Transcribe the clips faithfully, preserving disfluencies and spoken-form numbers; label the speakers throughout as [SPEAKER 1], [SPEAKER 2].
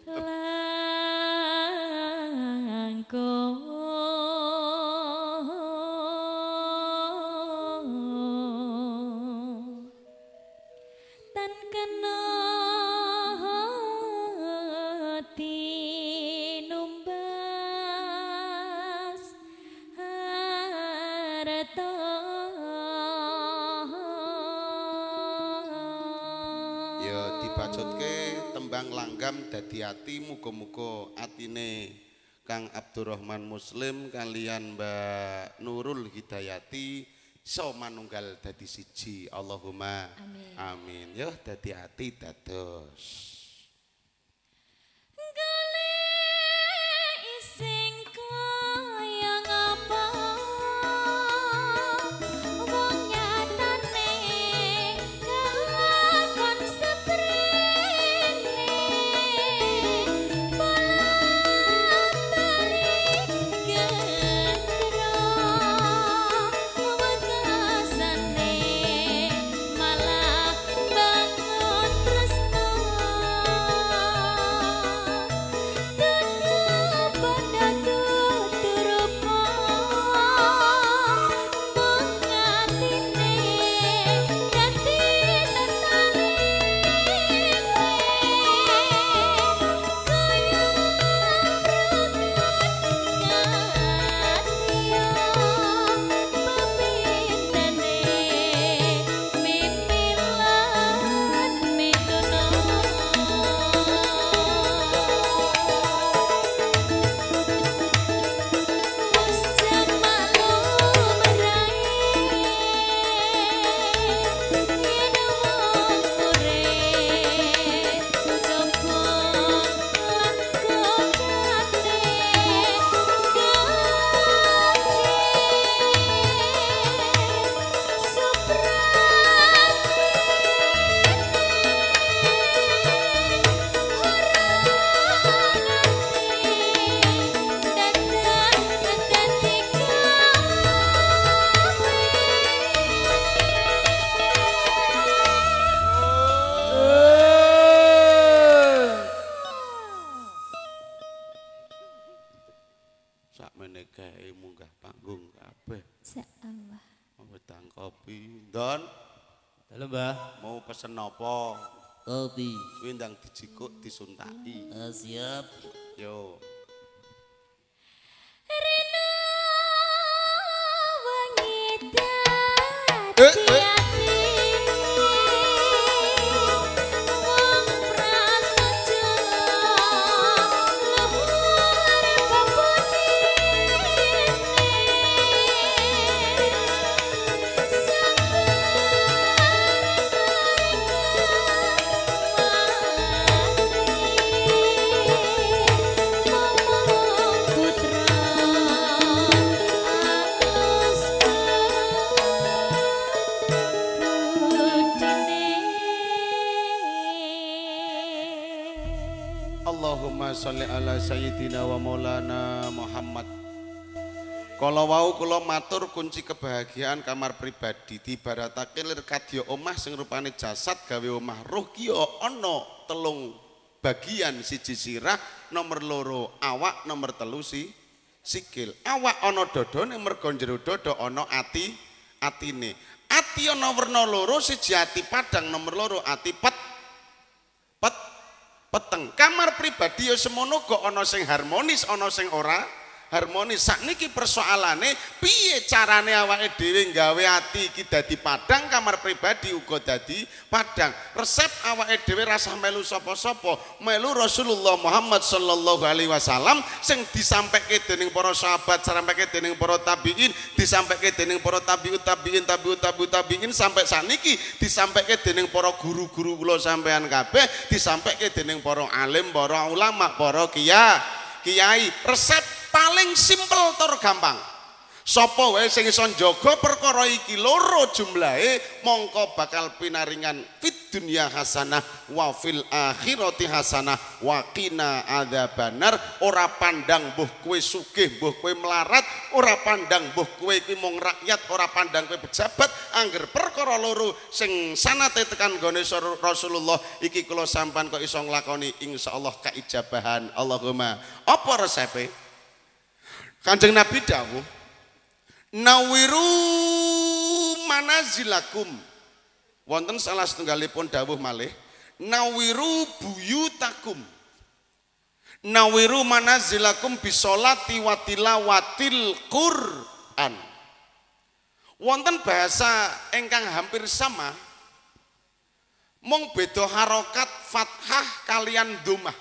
[SPEAKER 1] Dadi ati muga-muga atine Kang Abdurrahman Muslim kalian Mbak Nurul Hidayati iso manunggal dadi siji. Allahumma amin. Amin. Yo dadi ati dados. Pesen apa?
[SPEAKER 2] Kopi.
[SPEAKER 1] Kuwi ndang dijikuk disuntaki.
[SPEAKER 2] Uh, siap.
[SPEAKER 1] Yo.
[SPEAKER 3] Rena wangi dadi ati. Wong prasaja luhur bebodine.
[SPEAKER 1] Allahumma sholli ala sayyidina wa maulana Muhammad. Kala wau kula matur kunci kebahagiaan kamar pribadi dibaratake lir kadya omah sing rupane jasad gawe omah ruh ki ana telung bagian, siji sirah, nomor loro awak, nomor telu si sikil. Awak ana dodone mergo jero dodo ana ati atine. Ati ana werna loro, siji ati padang, nomor loro ati pet pet peteng. Kamar pribadi ya semono kok ana sing harmonis, ana sing ora harmonis. Sakniki persoalane piye carane awake dhewe gawe ati iki dadi padang, kamar pribadi uga dadi padang. Resep awake dhewe rasah melu sapa-sapa, melu Rasulullah Muhammad sallallahu alaihi wasallam sing disampaikan dening para sahabat, disampaikan dening para tabiin, disampaikan dening para tabiut tabiin tabiut tabiut tabiin sampai saniki disampaikan dening para guru-guru kula sampean kabeh, disampaikan dening para alim, para ulama, para kiai. Kiai, resep paling simpel tur gampang. Sapa wae sing iso njaga perkara iki loro jumlahe mongko bakal pinaringan fit dunya hasanah wa fil akhirati hasanah wa qina adzabannar. Ora pandang mbuh kowe sugih mbuh kowe melarat, ora pandang mbuh kowe iki mung rakyat, ora pandang kowe pejabat, angger perkara loro sing sanate tekan gone Rasulullah iki kula sampean kok iso nglakoni insyaallah kaijabahan. Allahumma. Apa resepe? Kanjeng Nabi dawuh, nawiru manazilakum. Wonten salah setunggalipun dawuh malih, nawiru buyutakum. Nawiru manazilakum bisolati wa tilawatil Qur'an. Wonten bahasa ingkang hampir sama, mung beda harokat fathah kalian dhammah.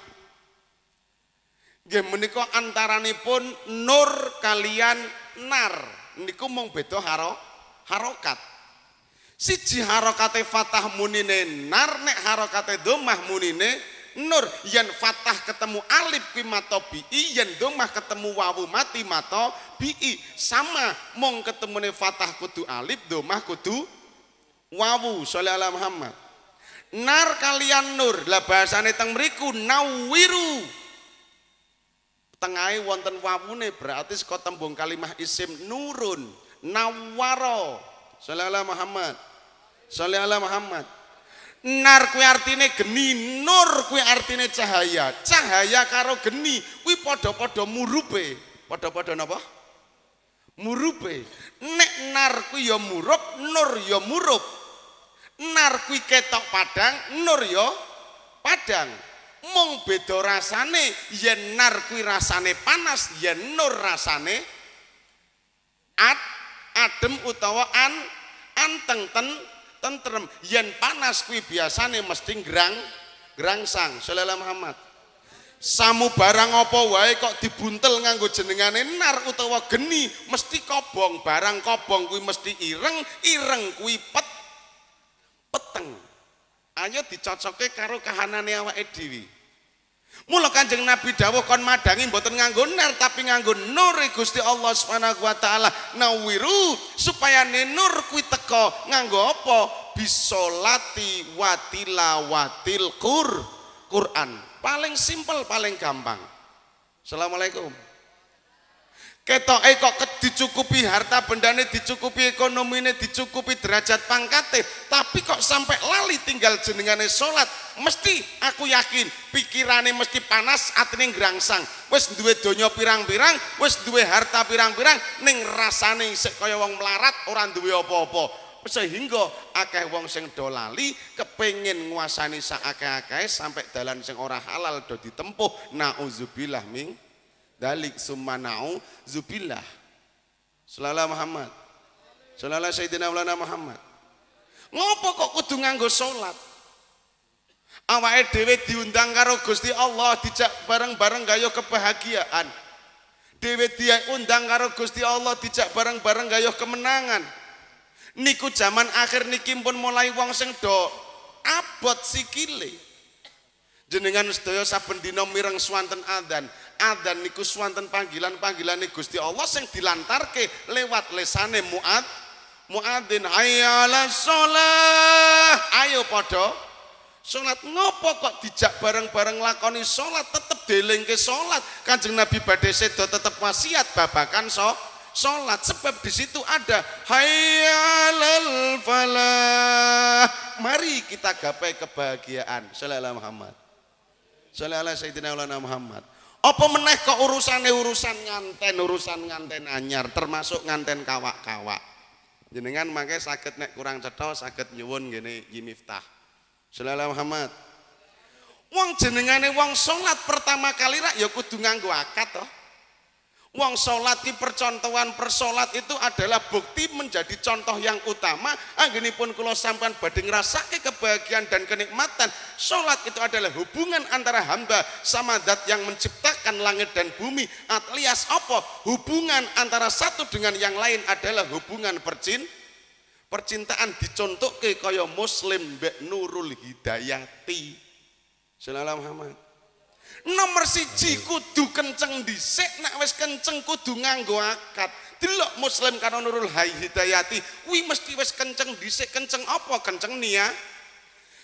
[SPEAKER 1] Nggih menika antaranipun nur kalian nar niku mung beda haro harokat. Siji harokate fathah munine nar, nek harokate dhammah munine nur. Yen fathah ketemu alif kuwi mata bi, yen dhammah ketemu wawu mati mata bi. Sama mung ketemune fathah kudu alif, dhammah kudu wawu. Sholli ala Muhammad. Nar kalian nur. Lah bahasane teng mriku nawiru. Tengahe wonten wawune berarti saka tembung kalimah isim nurun. Nawwara. Sholli ala Muhammad. Sholli ala Muhammad. Nar kuwi artine geni, nur kuwi artine cahaya. Cahaya karo geni kuwi padha-padha murupe. Padha-padha napa? Murupe. Nek nar kuwi ya murup, nur ya murup. Nar kuwi ketok padang, nur ya padang. Mung beda rasane, yen nar kuwi rasane panas, yen nur rasane ad adem utawa an anteng ten tentrem. Yen panas kuwi biasane mesti grang grangsang. Sholli ala Muhammad. Samu barang apa wae kok dibuntel nganggo jenengane nar utawa geni mesti kobong. Barang kobong kuwi mesti ireng, ireng kuwi pet peteng. Ayo dicocoke karo kahanane awake dhewe. Mula Kanjeng Nabi dawuh kon madangi mboten nganggo nar tapi nganggo nur Gusti Allah Subhanahu wa taala. Nawiru supaya nur kuwi teka nganggo apa? Bisolati wa tilawatil Qur'an. Paling simpel, paling gampang. Assalamualaikum. Ketoke kok dicukupi harta bendane, dicukupi ekonomine, dicukupi derajat pangkate, tapi kok sampai lali tinggal jenengane salat. Mesti aku yakin pikirane mesti panas, atine grangsang. Wis duwe donya pirang-pirang, wis duwe harta pirang-pirang, ning rasane isih kaya wong melarat, ora duwe apa-apa. Sehingga akeh wong sing do lali kepengin nguasani sak akeh-akeh sampai dalan sing ora halal do ditempuh. Nauzubillah min dalik summanau zubillah. Sallallahu Muhammad. Sallallahu Sayyidina Maulana Muhammad. Ngopo kok kudu nganggo salat? Awake dhewe diundang karo Gusti Allah dijak bareng-bareng gayo kebahagiaan. Dhewe diundang karo Gusti Allah dijak bareng-bareng gayo kemenangan. Niku zaman akhir niki pun mulai wong sing do abot sikile. Jenengan sedaya saben dina mireng swanten adzan. Adzan niku swanten panggilan-panggilane Gusti Allah sing dilantarke lewat lesane muad muadzin. Hayya 'alas shalah. Ayo padha salat. Ngopo kok dijak bareng-bareng lakoni salat? Tetep delengke salat. Kanjeng Nabi badhe sedo tetep wasiat babakan so salat, sebab di situ ada hayya 'alal falah. Mari kita gapai kebahagiaan. Shallallahu Muhammad. Shallallahu Sayyidina Muhammad. Apa meneh kok urusane urusan nganten, urusan nganten anyar, termasuk nganten kawak-kawak. Jenengan mangke saged nek kurang cetha saged nyuwun ngene Nyi Miftah. Shallallahu Muhammad. Wong jenengane wong salat pertama kali rak ya kudu nganggo akad toh. Wong salat ki percontohan persolat itu adalah bukti menjadi contoh yang utama. Anggenipun kula sampean badhe ngrasake kebahagiaan dan kenikmatan. Salat itu adalah hubungan antara hamba sama zat yang menciptakan langit dan bumi. Alias apa? Hubungan antara satu dengan yang lain adalah hubungan percin percintaan. Dicontohke kaya Muslim mbek Nurul Hidayati. Sallallahu Muhammad. Nomor siji kudu kenceng dhisik, nek wis kenceng kudu nganggo akad. Delok Muslim karo Nurul Hidayati kuwi mesti wis kenceng dhisik. Kenceng apa? Kenceng niat.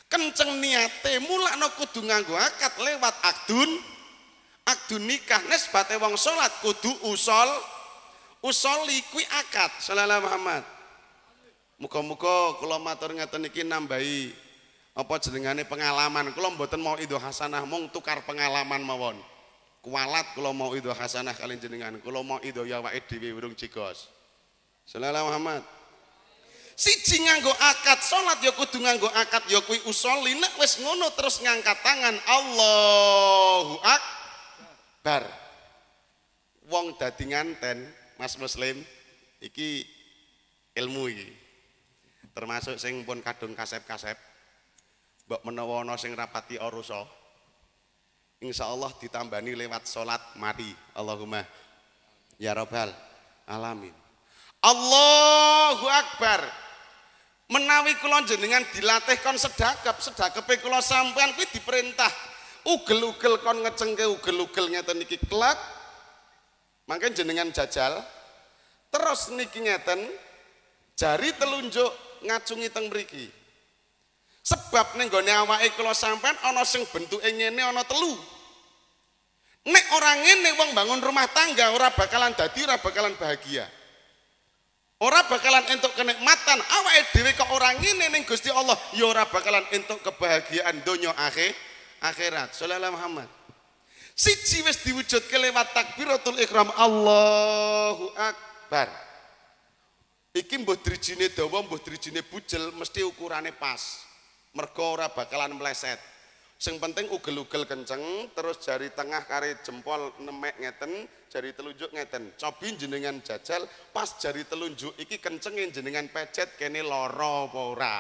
[SPEAKER 1] kenceng niate mulakno kudu nganggo akad lewat akdun akdun nikah nisbate wong salat kudu usol usoli kuwi akad sallallahu Muhammad. Muga-muga kula matur ngeten iki nambahi apa jenengane pengalaman. Kula mboten mau idho hasanah mung tukar pengalaman mawon. Kualat kula mau idho hasanah kalian jenengan. Kula mau idho ya awake dhewe urung jigos. Sallallahu Muhammad. Siji nganggo akad salat ya kudu nganggo akad ya kuwi usoli. Nek wis ngono terus ngangkat tangan Allahu Akbar. Wong dadi nganten Mas Muslim iki ilmu iki. Termasuk sing pun kadung kasep-kasep mbok menawa ana sing rapati arusa insyaallah ditambani lewat salat mari Allahumma ya rabbal alamin. Allahu Akbar. Menawi kula jenengan dilatih kon sedekap sedekepe kula sampean kuwi diperintah ugel-ugel kon ngecengke ugel-ugel ngeten iki klek mangke jenengan jajal terus niki ngeten jari telunjuk ngacungi teng mriki. Sebab ning gone awake kula sampean ana sing bentuke ngene ana telu. Nek ora ngene wong bangun rumah tangga ora bakalan dadi ora bakalan bahagia. Ora bakalan entuk kenikmatan awake dhewe kok ora ngene ning Gusti Allah ya ora bakalan entuk kebahagiaan donya akhir akhirat. Sallallahu Muhammad. Siji wis diwujudke lewat takbiratul ihram Allahu Akbar. Iki mbuh drijine dawa mbuh drijine bujel mesti ukurane pas. Mergo ora bakalan meleset. Sing penting ugel-ugel kenceng terus jari tengah kare jempol nemek ngeten, jari telunjuk ngeten. Cobi jenengan jajal pas jari telunjuk iki kencenge jenengan pecet kene lara apa ora.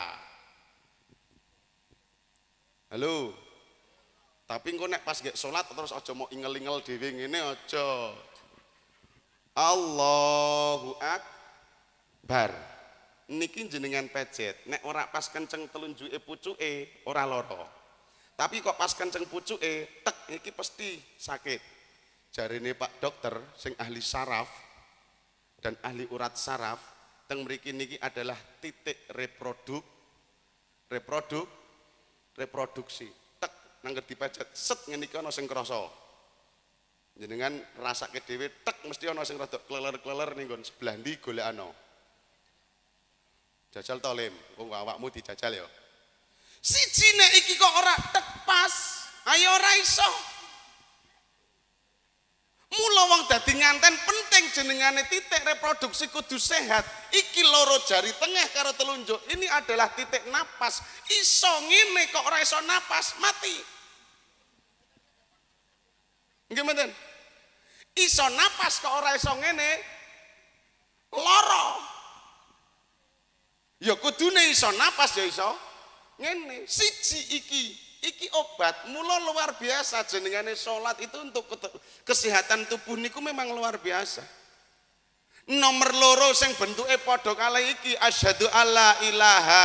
[SPEAKER 1] Halo. Tapi engko nek pas gek salat terus aja mau ingel-ingel dhewe ngene aja. Allahu Akbar. Bar niki jenengan pecet nek ora pas kenceng telunjuke pucuke ora lara tapi kok pas kenceng pucuke tek iki pasti sakit. Jarine Pak Dokter sing ahli saraf dan ahli urat saraf teng mriki niki adalah titik reproduk reproduk reproduksi tek nang dipecet set ngene iki ana sing krasa jenengan rasake dhewe tek mesti ana sing rada kleler-kleler ning nggon sebelah ndi golekano. Jajal tolim, wong awakmu dijajal ya. Siji nek iki kok ora tek pas, ayo ora iso. Mula wong dadi nganten penting jenengane titik reproduksi kudu sehat. Iki loro jari tengah karo telunjuk. Ini adalah titik napas. Iso ngene kok ora iso napas, mati. Nggih mboten? Iso napas kok ora iso ngene, lara. Ya kudune iso napas ya iso ngene. Siji iki iki obat mula luar biasa jenengane salat itu untuk kesehatan tubuh niku memang luar biasa. Nomor loro sing bentuke padha kalih iki asyhadu alla ilaha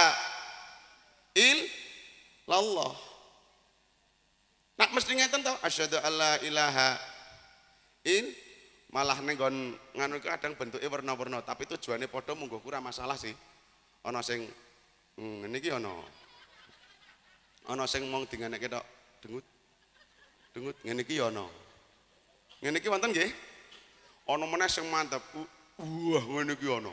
[SPEAKER 1] illallah. Nak mesti ngeten to asyhadu alla ilaha il malah ning nggon nganu iki kadang bentuke warna-warna tapi tujuane padha munggo ora masalah sih. Ana sing ngene iki ana. Ana sing mung dinganeke tok dengut. Dengut ngene iki ya ana. Ngene iki wonten nggih? Ana meneh sing mantep. Wah, ngene iki ana.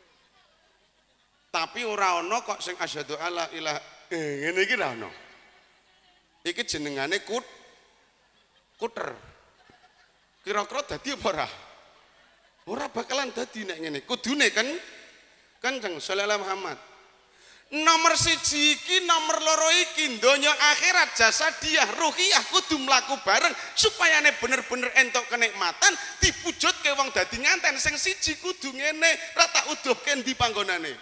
[SPEAKER 1] Tapi ora ana kok sing asyhadu alla ilaha eh ngene iki ra ana. Iki jenengane kut kuter. Kira-kira dadi apa ora? Ora bakalan dadi nek ngene. Kudune kan Kanjeng sallallahu Muhammad. Nomor siji iki nomor loro iki donya akhirat jasadiah ruhiyah kudu mlaku bareng supayane bener-bener entuk kenikmatan dipujudke wong dadi nganten sing siji kudu ngene ra tak uduhke ndi panggonane.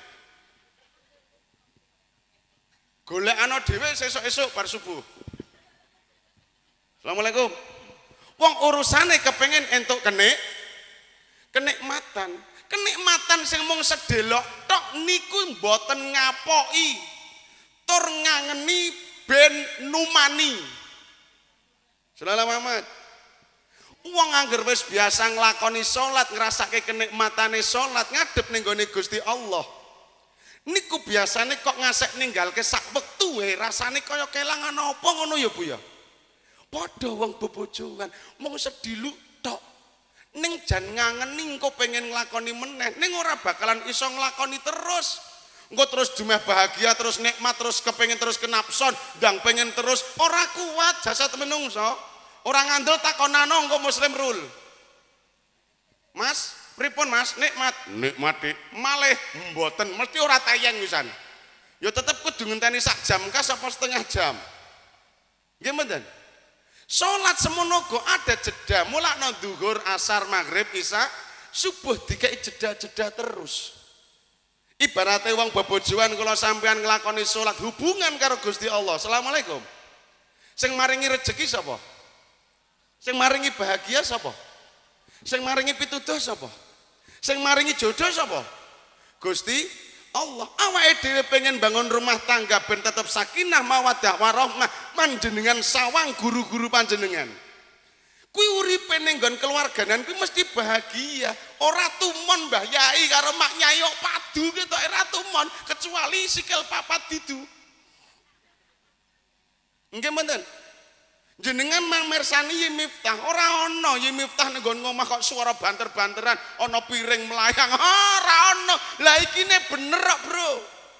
[SPEAKER 1] Golekano dhewe sesuk-esuk bar subuh. Assalamualaikum. Wong urusane kepengin entuk kenik kenikmatan. Kenikmatan sing mung sedelok tok niku mboten ngapoki tur ngangeni ben numani. Sallallahu Muhammad. Wong angger wis biasa nglakoni salat ngrasake kenikmatane salat ngadep ning gone Gusti Allah. Niku biasane kok ngasek ninggalke sak wektu wae rasane kaya kelangan apa ngono ya Bu ya. Padha wong bebojoan mung sediluk tok. Ning jan ngangeni engko pengen nglakoni meneh, ning ora bakalan iso nglakoni terus. Engko terus dumeh bahagia, terus nikmat, terus kepengin terus kenapson, ndang pengen terus ora kuat jasad menungso. Ora ngandel takonano engko muslim rule. Mas, pripun Mas? Nikmat. Nikmati. Malih mboten mesti ora tayang wisan. Ya tetep kudu ngenteni sak jam kas apa setengah jam. Nggih mboten? Salat semono go ada jeda, mulakno zuhur, asar, maghrib, isya, subuh dikai jeda-jeda terus. Ibaratnya wong bebojoan kula sampean nglakoni salat hubungan karo Gusti Allah. Assalamualaikum. Sing maringi rezeki sapa? Sing maringi bahagia sapa? Sing maringi pituduh sapa? Sing maringi jodoh sapa? Gusti Allah. Awake dhewe pengen bangun rumah tangga ben tetep sakinah mawaddah warahmah panjenengan sawang guru-guru panjenengan. Kuwi uripe ning nggon keluarganan kuwi mesti bahagia. Ora tumon Mbah Yai karo Mak Nyai kok padu ketok ora tumon kecuali sikil papat didu. Nggih mboten? Jenengan mang mirsani Yi Miftah ora ana Yi Miftah ning nggon ngomah kok suara banter-banteran ana piring melayang ora ana. Lah iki ne bener kok, Bro.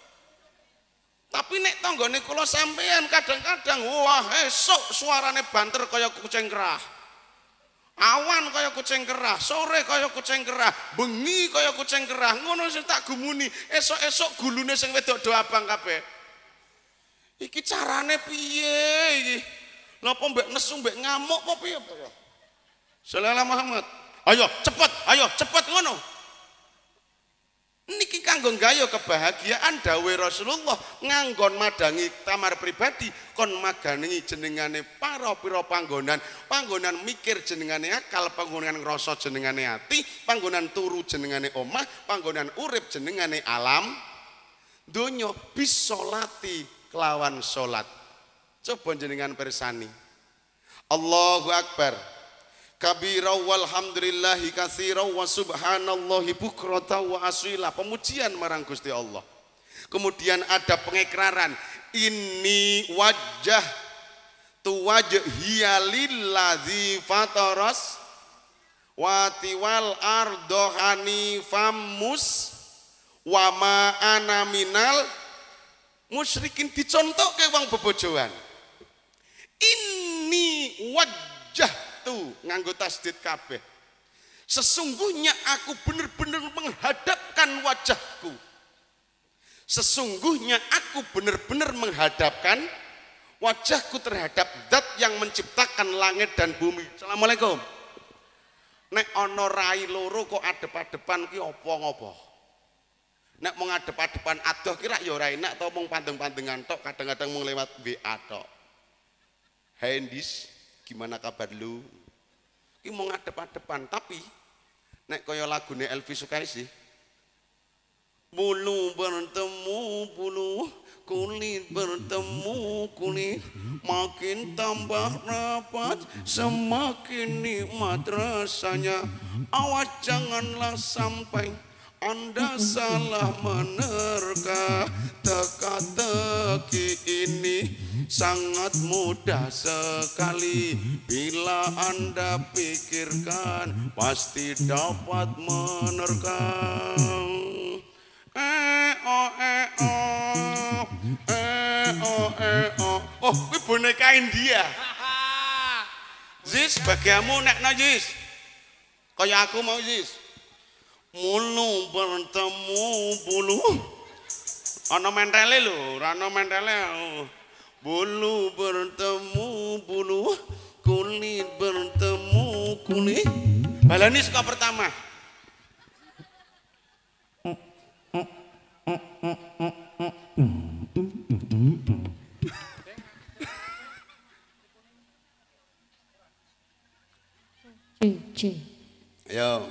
[SPEAKER 1] Tapi nek tanggane kula sampean kadang-kadang wah esuk suarane banter kaya kucing kerah. Awan kaya kucing kerah, sore kaya kucing kerah, bengi kaya kucing kerah. Ngono sing tak gumuni, esuk-esuk gulune sing wedok do abang kabeh. Iki carane piye iki? Napa mbek nesu mbek ngamuk apa piye apa ya? Sallallahu Muhammad. Ayo cepet, ayo cepet ngono. Niki kanggo gayo kebahagiaan dawuh Rasulullah nganggon madangi kamar pribadi kon magani jenengane para pira panggonan, panggonan mikir jenengane akal, panggonan ngrasa jenengane ati, panggonan turu jenengane omah, panggonan urip jenengane alam donya bisolati kelawan salat. Coba jenengan persani. Allahu Akbar. Kabira walhamdulillahi katsira wa subhanallahi bukrata wa asila. Pemujian marang Gusti Allah. Kemudian ada pengikraran inni wajjah tu wajhiya lillazi fataras wa tiwal ardo hanifam mus wa ma ana minal musyrikin. Dicontohke wong bebojoan. Inni wajjah tuh nganggo tasdid kabeh. Sesungguhnya aku benar-benar menghadapkan wajahku. Sesungguhnya aku benar-benar menghadapkan wajahku terhadap zat yang menciptakan langit dan bumi. Assalamualaikum. Nek ana rai loro kok adep-adepan ki apa ngopo? Nek mau ngadep-adepan adoh kira ya ora enak to mung pandeng-pandengan tok, kadang-kadang mung lewat W A tok. Hai Endis, gimana kabar lu? Ki mau ngadep-adepan, tapi nek kaya lagune Elvi Sukaesih, bulu bertemu bulu, kulit bertemu kulit, makin tambah rapat, semakin nikmat rasanya. Awas janganlah sampai Anda salah menerka. Teka-teki ini sangat mudah sekali. Bila Anda pikirkan pasti dapat menerka. Eh oh eh oh eh oh eh oh. Oh, ini boneka India. Ziz, bagiamu nek najis. Kayak aku mau Ziz. Mulu bertemu bulu. Ana mentele lho, ora ana mentele. Bulu bertemu bulu, kulit bertemu kulit. Balani suka pertama. Ayo.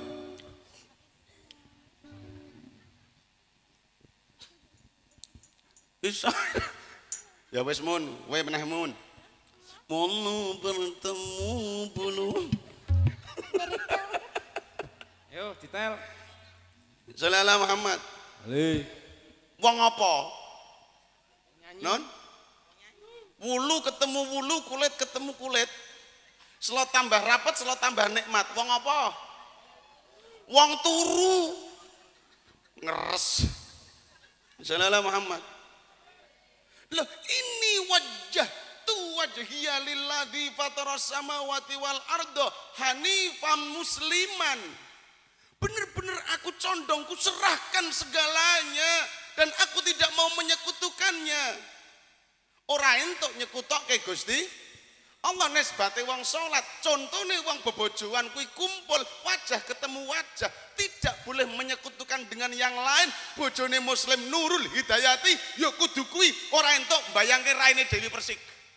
[SPEAKER 1] Bisa. Ya wes mun, we meneh mun. Mulu bertemu bulu.
[SPEAKER 2] Yo, detail.
[SPEAKER 1] Sallallahu Muhammad.
[SPEAKER 2] Ali.
[SPEAKER 1] Wong apa? Non? Wulu ketemu wulu, kulit ketemu kulit. Selo tambah rapat, selo tambah nikmat. Wong apa? Wong turu. Ngeres. Sallallahu Muhammad. Loh, ini wajah tu wajhiya lilladzi fataras samawati wal ardo hanifan musliman. Bener-bener aku condong, ku serahkan segalanya dan aku tidak mau menyekutukannya. Ora entuk nyekutokke Gusti Allah nesbate wong salat, contone wong bebojoan kuwi kumpul wajah ketemu wajah, tidak boleh menyekutukan dengan yang lain. Bojone muslim Nurul Hidayati ya kudu kuwi, ora entuk mbayangke raine Dewi Persik.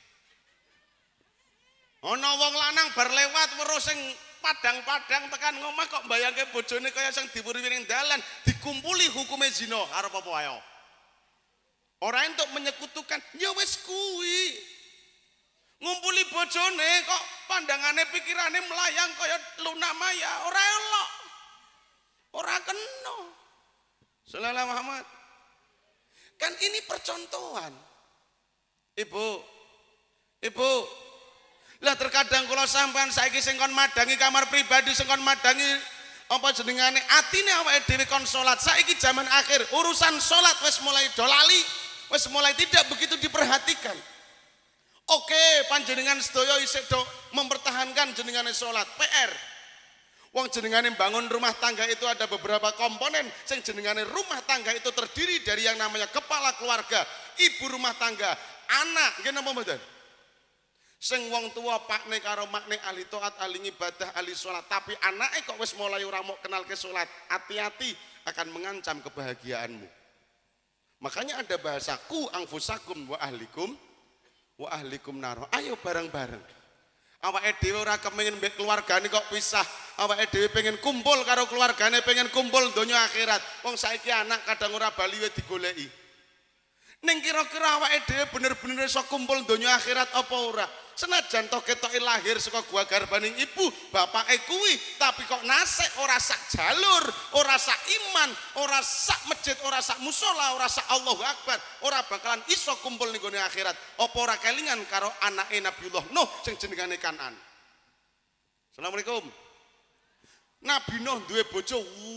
[SPEAKER 1] Ana wong lanang bar lewat weruh sing padang-padang tekan ngomah kok mbayangke bojone kaya sing diwuri ning dalan, dikumpuli hukume zina arep apa ayo. Ora entuk menyekutukan, ya wis kuwi. Ngumpuli bojone kok pandangane pikirane melayang kaya Luna Maya, ora elok. Ora kena. Sallallahu Muhammad. Kan ini percontohan. Ibu. Ibu. Lah terkadang kula sampean saiki sing kon madangi kamar pribadi, sing kon madangi apa jenengane atine awake dhewe kon salat. Saiki zaman akhir, urusan salat wis mulai dolali, wis mulai tidak begitu diperhatikan. Oke, panjenengan sedaya isih do mempertahankan jenengane salat. P R. Wong jenengane bangun rumah tangga itu ada beberapa komponen. Sing jenengane rumah tangga itu terdiri dari yang namanya kepala keluarga, ibu rumah tangga, anak, nggih napa mboten? Sing wong tua pakne karo makne ahli taat, ahli ibadah, ahli salat, tapi anake kok wis mulai ora mau kenal ke salat. Hati-hati, akan mengancam kebahagiaanmu. Makanya ada bahasa ku angfusakum wa ahlikum wa ahlikum naro. Ayo bareng-bareng. Awake dhewe ora kepengin mbek keluargane kok pisah. Awake dhewe pengen kumpul karo keluargane, pengen kumpul donya akhirat. Wong saiki anak kadang ora bali wae digoleki. Ning kira-kira awake dhewe bener-bener iso kumpul donya akhirat apa ora? Senajan toh ketoke lahir saka gua garbaning ibu, bapake kuwi, tapi kok nasek ora sak jalur, ora sak iman, ora sak masjid, ora sak musola, ora sak Allahu Akbar, ora bakalan iso kumpul ning gone akhirat. Apa ora kelingan karo anake Nabiullah Nuh sing jenengane Kanan. Assalamualaikum. Nabi Nuh duwe bojo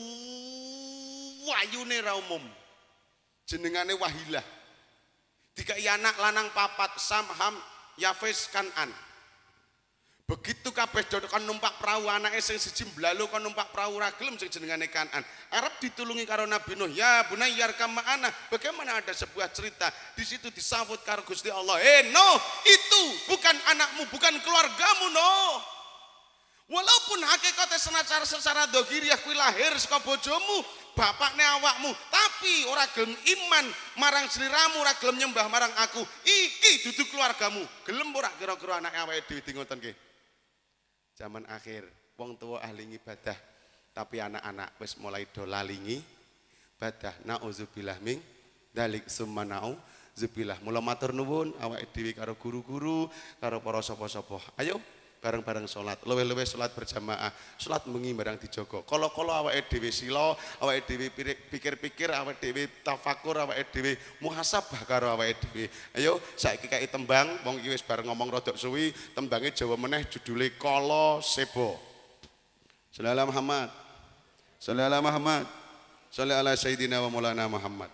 [SPEAKER 1] wayune ra umum. Jenengane Wahilah. Dikai anak lanang papat, Sam, Ham, Yafes, Kanan. Begitu kabeh do kon numpak perahu, anake sing siji mblalu kon numpak perahu ra gelem sing jenengane Kanan. Arep ditulungi karo Nabi Nuh, ya bunayyar kama ana. Bagaimana ada sebuah cerita di situ disambut karo Gusti Allah. Eh Nuh, itu bukan anakmu, bukan keluargamu Nuh. Walaupun hakikatnya secara secara dohiriah kuwi lahir saka bojomu, bapakne awakmu, tapi ora gelem iman marang sliramu, ora gelem nyembah marang aku. Iki dudu keluargamu. Gelem ora kira-kira anake awake dhewe ngoten nggih. Zaman akhir, wong tua ahli ibadah, tapi anak-anak wis mulai do lali ibadah. Nauzubillah min dalik summa nauzubillah. Mula matur nuwun awake dhewe karo guru-guru, karo para sapa-sapa. Ayo bareng-bareng sholat, luwe-luwe sholat berjamaah, sholat bengi barang dijogo. Kalau-kalau awake dhewe sila, awake dhewe pikir-pikir, awake dhewe tafakur, awake dhewe muhasabah karo awake dhewe. Ayo saiki kaya tembang, wong iki wis bareng ngomong rodok suwi, tembange Jawa meneh judule Kala Sebo. Sallallahu Muhammad. Sallallahu Muhammad. Sallallahu ala sayyidina wa maulana Muhammad.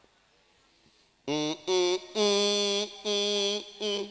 [SPEAKER 1] Mm -mm -mm -mm -mm.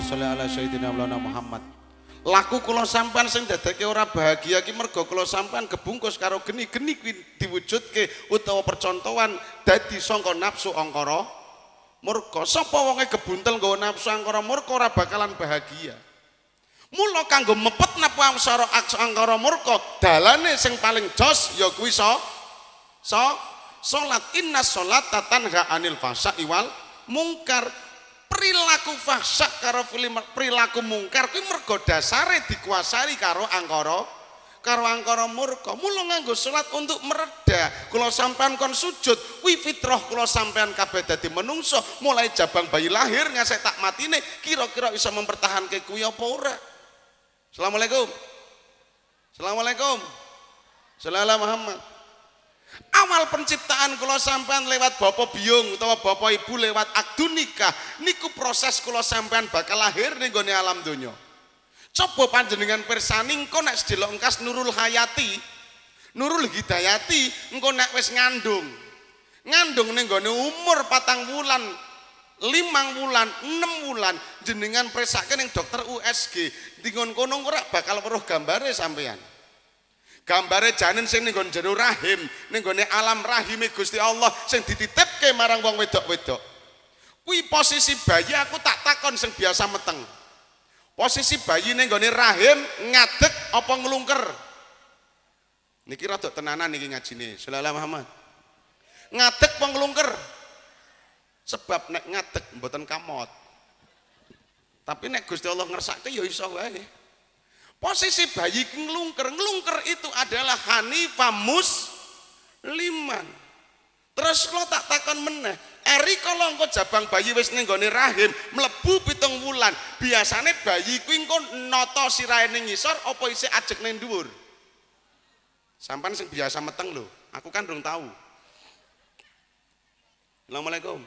[SPEAKER 1] sholli ala sayyidina Maulana Muhammad. Laku kula sampean sing dadake ora bahagia ki mergo kula sampean kebungkus karo geni-geni kuwi diwujudke utawa percontohan dadi sangka nafsu angkara murka. Sapa wonge gebuntel nggawa nafsu angkara murka ora bakalan bahagia. Mula kanggo mepet napa angsara angkara murka dalane sing paling jos ya kuwi so so salat. Inna sholata tanha anil fahsya'i wal mungkar. Perilaku fahsya karo perilaku mungkar kuwi mergo dasare dikuasai karo angkara karo angkara murka. Mula nganggo salat untuk mereda. Kula sampean kon sujud kuwi fitrah kula sampean kabeh dadi menungso. Mulai jabang bayi lahir ngasih tak matine kira-kira bisa mempertahanke kuwi apa ora. Assalamualaikum. Assalamualaikum. Sallallahu Muhammad. Awal penciptaan kula sampean lewat bapak biung utawa bapak ibu lewat akdu nikah niku proses kula sampean bakal lahir ning gone alam donya. Coba panjenengan pirsani engko nek sedelok engkas Nurul Hayati, Nurul Hidayati engko nek wis ngandung. Ngandung ning gone umur patang wulan, limang wulan, enam wulan jenengan persake ning dokter U S G. Dingon kono ora bakal weruh gambare sampean. Gambare janin sing ning jero rahim, ning gone alam rahime Gusti Allah sing dititipke marang wong wedok-wedok. Kuwi posisi bayi aku tak takon sing biasa meteng. Posisi bayi ning gone rahim ngadeg apa nglungker? Niki rada tenanan niki ngajine. Sallallahu Muhammad. Ngadeg apa nglungker? Sebab nek ngadeg mboten kamot. Tapi nek Gusti Allah ngersake ya iso wae. Posisi bayi ngelungker, ngelungker itu adalah Hanifah Musliman. Terus kalau tak takon meneh, eri kalau engko jabang bayi wis ning gone rahim mlebu pitung wulan, biasane bayi kuwi engko nata sirahe ning ngisor apa isih ajeg ning dhuwur? Sampan sing biasa meteng lho, aku kan durung tahu. Assalamualaikum.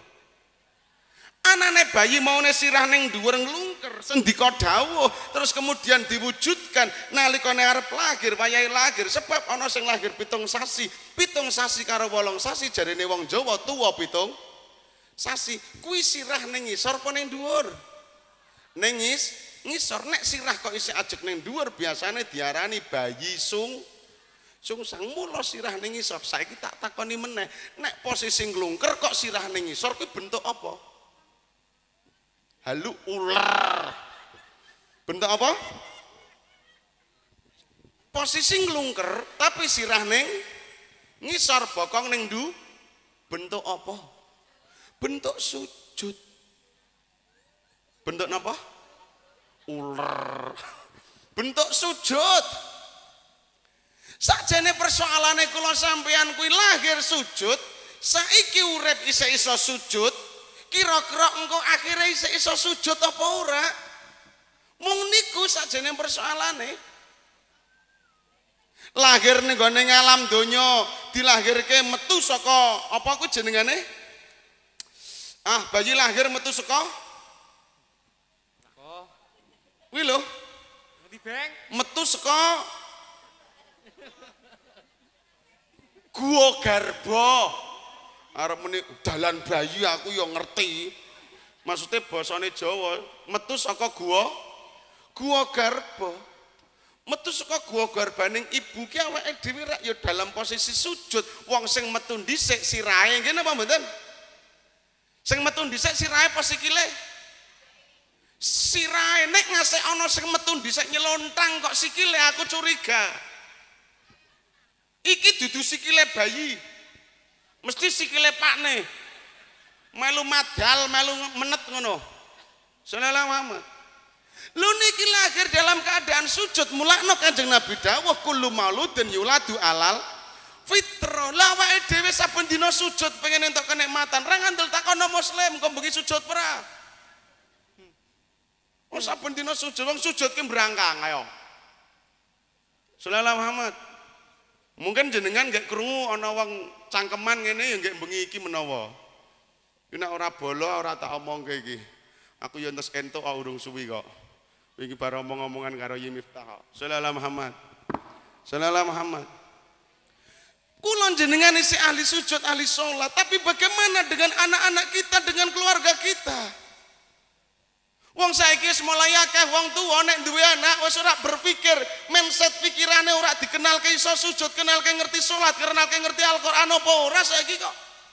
[SPEAKER 1] Anane bayi maune sirah ning dhuwur nglungker sendika dawuh terus kemudian diwujudkan nalikane arep lahir wayahe lahir sebab ana sing lahir pitung sasi pitung sasi karo wolong sasi jarene wong Jawa tuwa pitung sasi kuwi sirah ning ngisor apa ning dhuwur ning ngis ngisor nek sirah kok isih ajeg ning dhuwur biasane diarani bayi sung sungsang mula sirah ning ngisor. Saiki tak takoni meneh nek posisi nglungker kok sirah ning ngisor kuwi bentuk apa? Halu ular. Bentuk apa? Posisi nglungker tapi sirah ning ngisor bokong ning ndu. Bentuk apa? Bentuk sujud. Bentuk napa? Ular. Bentuk sujud. Sakjane persoalane kula sampeyan kuwi lahir sujud, saiki urip isih iso sujud. Kira-kira engko akhirnya isih iso sujud apa ora? Mung niku sakjane persoalane. Lahir ning gone alam donya, dilahirke metu saka apa ku jenengane? Ah, bayi lahir metu saka apa? Kuwi lho. Ngerti, Bang? Metu saka Guwa Garba. Arep muni dalan bayi aku ya ngerti. Maksudnya basane Jawa, metu saka guwa Guwa Garba. Metu saka guwa garbaning ibu ki awake dhewe rak ya dalam posisi sujud. Wong sing metu dhisik sirahe nggih napa mboten? Sing metu dhisik sirahe apa sikile? Sirahe nek ngasih ana sing metu dhisik nyelontang kok sikile aku curiga. Iki dudu sikile bayi. Mesti sikile pakne melu madal melu menet ngono. Sallallahu Muhammad. Lu niki lahir dalam keadaan sujud mulakno Kanjeng Nabi dawuh kullu mauludin yuladu alal fitrah. Lah awake dhewe saben dina sujud pengen entuk kenikmatan. Ra ngandel takono muslim kok bengi sujud ora. Oh saben dina sujud wong sujud ki brangkang ayo. Sallallahu Muhammad. Mungkin jenengan nggak krungu ana wong cangkeman ngene ya nggak bengi iki menawa. Iki nek ora bolo ora tak omongke iki. Aku ya entus entuk urung suwi kok. Iki bar omong-omongan karo Yi Miftah. Sallallahu Muhammad. Sallallahu Muhammad. Kula jenengan isi ahli sujud, ahli sholat, tapi bagaimana dengan anak-anak kita, dengan keluarga kita? Wong saiki wis mulai akeh wong tuwa nek duwe anak wis ora berpikir, mindset pikirane ora dikenalke iso sujud, kenalke ngerti salat, kenalke ngerti Al-Qur'an apa ora saiki kok.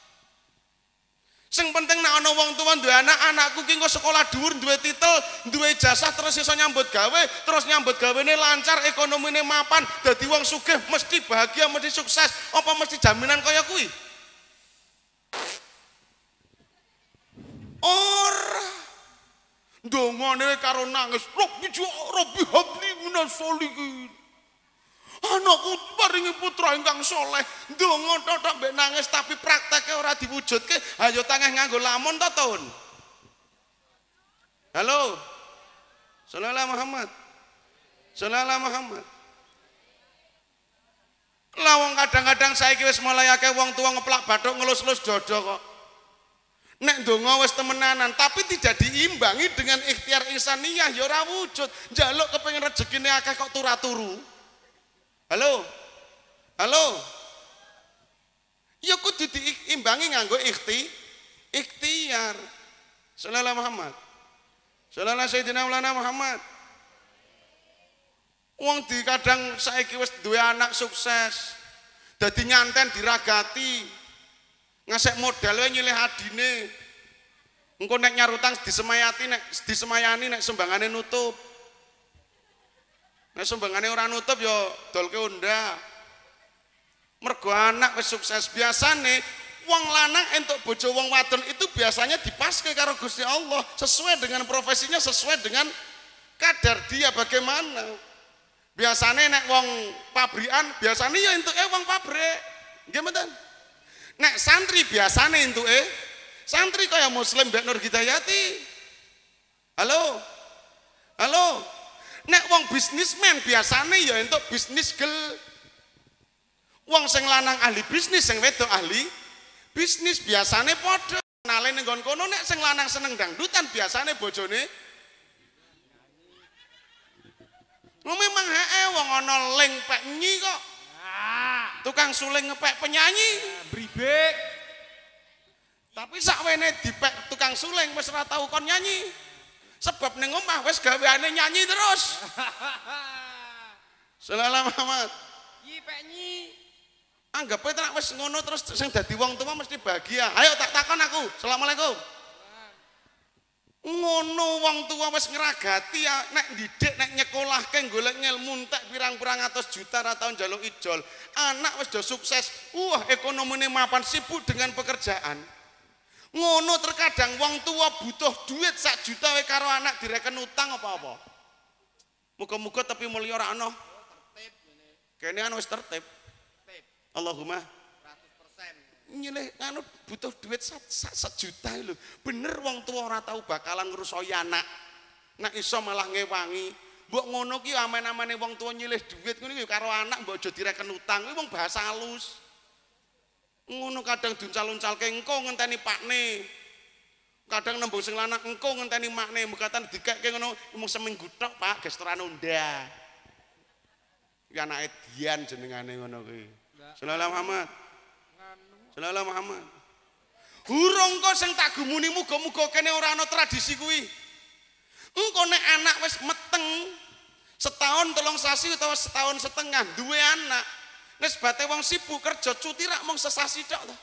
[SPEAKER 1] Sing penting nek ana wong tuwa duwe anak, anakku ki engko sekolah dhuwur, duwe titel, duwe ijazah terus iso nyambut gawe, terus nyambut gawene lancar, ekonomine mapan, dadi wong sugih, mesti bahagia, mesti sukses. Apa mesti jaminan kaya kuwi? Ora. Dongane karo nangis, Rabbi jo Rabbi habli minas solihin. Anakku paringi putra ingkang soleh. Donga tok mbek nangis tapi prakteke ora diwujudke. Ayo tangeh nganggo lamun to, Tun. Halo. Sallallahu Muhammad. Sallallahu Muhammad. Lawang kadang-kadang saiki wis mulai akeh wong tua ngeplak bathuk ngelus-elus dodo kok. Nek ndonga wis temenanan tapi tidak diimbangi dengan ikhtiar insaniyah ya ora wujud. Njaluk kepengin rezekine akeh kok turu-turu. Halo. Halo. Ya kudu diimbangi nganggo ikhti ikhtiar. Sallallahu Muhammad. Sallallahu Sayyidina Maulana Muhammad. Wong di kadang saiki wis duwe anak sukses. Dadi nyanten diragati. Ngasek modal wae nyilih adine. Engko nek nyarutang disemayati nek disemayani nek sumbangane nutup. Nek sumbangane ora nutup ya dolke onda. Mergo anak wis sukses biasane wong lanang entuk bojo wong wadon itu biasanya dipaske karo Gusti Allah sesuai dengan profesinya, sesuai dengan kadar dia bagaimana. Biasane nek wong pabrikan biasane ya entuke wong pabrik. Nggih mboten? Nek santri biasane entuke santri kaya Muslim Mbak Nur Hidayati. Halo. Halo. Nek wong bisnismen biasane ya entuk bisnis gel. Wong sing lanang ahli bisnis, sing wedok ahli bisnis biasane padha. Nale ning nggon kono nek sing lanang seneng dangdutan biasane bojone. Memang hee wong ana ling pek nyi kok. Tukang suling ngepek penyanyi bribek. Tapi sakwene dipek tukang suling wis ora tau kon nyanyi. Sebab ning omah wis gaweane nyanyi terus. Sallallahu Muhammad. Yi pek nyi. Anggap ae nek wis ngono terus sing dadi wong tuwa mesti bahagia. Ayo tak takon aku. Assalamualaikum. Ngono wong tua wis ngragati nek didik nek nyekolahke golek ngilmu entek pirang-pirang atus juta ra tau njaluk ijol. Anak wis do sukses. Wah, ekonomine mapan sibuk dengan pekerjaan. Ngono terkadang wong tua butuh duit sak juta wae karo anak direken utang apa-apa. Muga-muga tapi mulya ora ana. Tertib ngene. Kene ana wis tertib. Allahumma seratus persen. Nyilih anu butuh duit sejuta lho. Bener wong tua ora tahu bakalan ngrusoi anak. Nek iso malah ngewangi. Mbok ngono ki amen-amene wong tua nyilih duit ngono ki karo anak mbok aja direken utang. Kuwi wong bahasa halus. Ngono kadang diuncal-uncalke engko ngenteni pakne. Kadang nembung sing lanang engko ngenteni makne, mekatan dikeke ngono mung seminggu tok, Pak, gesteran unda. Ki anake Dian jenengane ngono kuwi. Sallallahu Muhammad. Sallallahu Muhammad. Hurung kok sing tak gumuni muga-muga kene ora ana tradisi kuwi. Engko nek anak wis meteng setahun tolong sasi utawa setahun setengah duwe anak. Nek sebate wong sibuk kerja cuti rak mung sesasi tok to.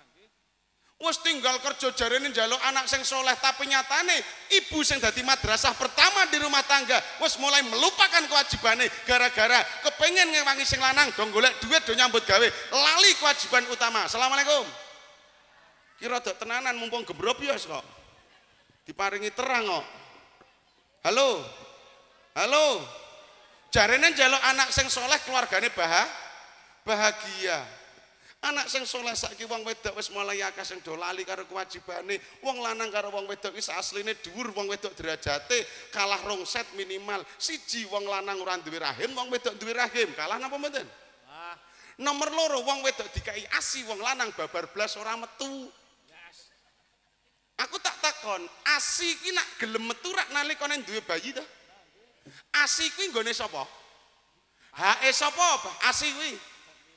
[SPEAKER 1] Wis tinggal kerja jarene njaluk anak sing soleh tapi nyatane ibu sing dadi madrasah pertama di rumah tangga wis mulai melupakan kewajibane gara-gara kepengen ngewangi sing lanang dong golek duit do nyambut gawe lali kewajiban utama. Assalamualaikum. Kira dok tenanan mumpung gembrobyos kok. Diparingi terang kok. Halo. Halo. Jarene njaluk anak sing soleh keluargane bah bahagia. Anak sing soleh saiki wong wedok wis mulai akeh sing do lali karo kewajibane. Wong lanang karo wong wedok wis asline dhuwur, wong wedok derajate kalah rong set minimal. Siji wong lanang ora duwe rahim, wong wedok duwe rahim. Kalah napa mboten? Wah. Nomor loro wong wedok dikai asi, wong lanang babar blas ora metu. Yes. Aku tak takon, asi ki nak gelem metu rak nalikane duwe bayi to? Asi kuwi nggone sapa? Hae sapa? Asi kuwi.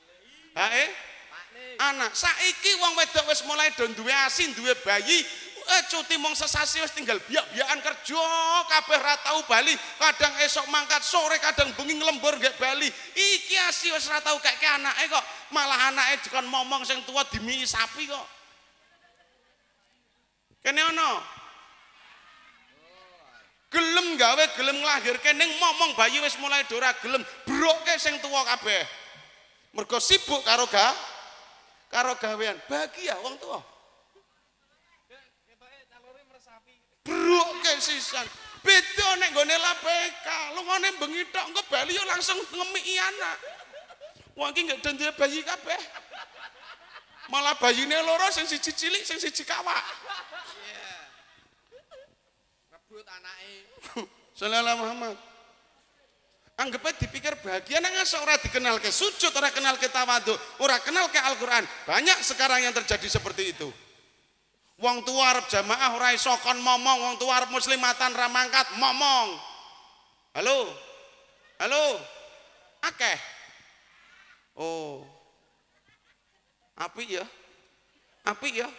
[SPEAKER 1] Hae anak saiki wong wedok wis mulai do duwe asin duwe bayi Eh cuti mong sesasi wis tinggal biak-biakan kerja kabeh ra tau bali, kadang esok mangkat sore kadang bengi nglembur nggak bali. Iki asi wis ra tau keke anake kok, malah anake dikon momong sing tuwa dimii sapi kok. Kene ana. Gelem gawe gelem nglahirke ning momong bayi wis mulai dora gelem, broke sing tuwa kabeh. Mergo sibuk karo ga karo gawean. Bahagia wong tuwa. Broke sisan. Beda nek nggone L P K, lungone bengi tok engko bali yo langsung ngemiki anak. Wong iki gak dendhe bayi kabeh. Malah bayine loro sing siji cilik, sing siji kawak. Iya. Rebut anake. Sallallahu Muhammad. Anggapnya dipikir bahagia nang asa ora dikenal ke sujud, ora kenal ke tawadhu, ora kenal ke Al-Qur'an. Banyak sekarang yang terjadi seperti itu. Wong tua arep jamaah ora iso kon momong, wong tua arep muslimatan ra mangkat momong. Halo. Halo. Akeh. Oh. Apik ya. Apik ya.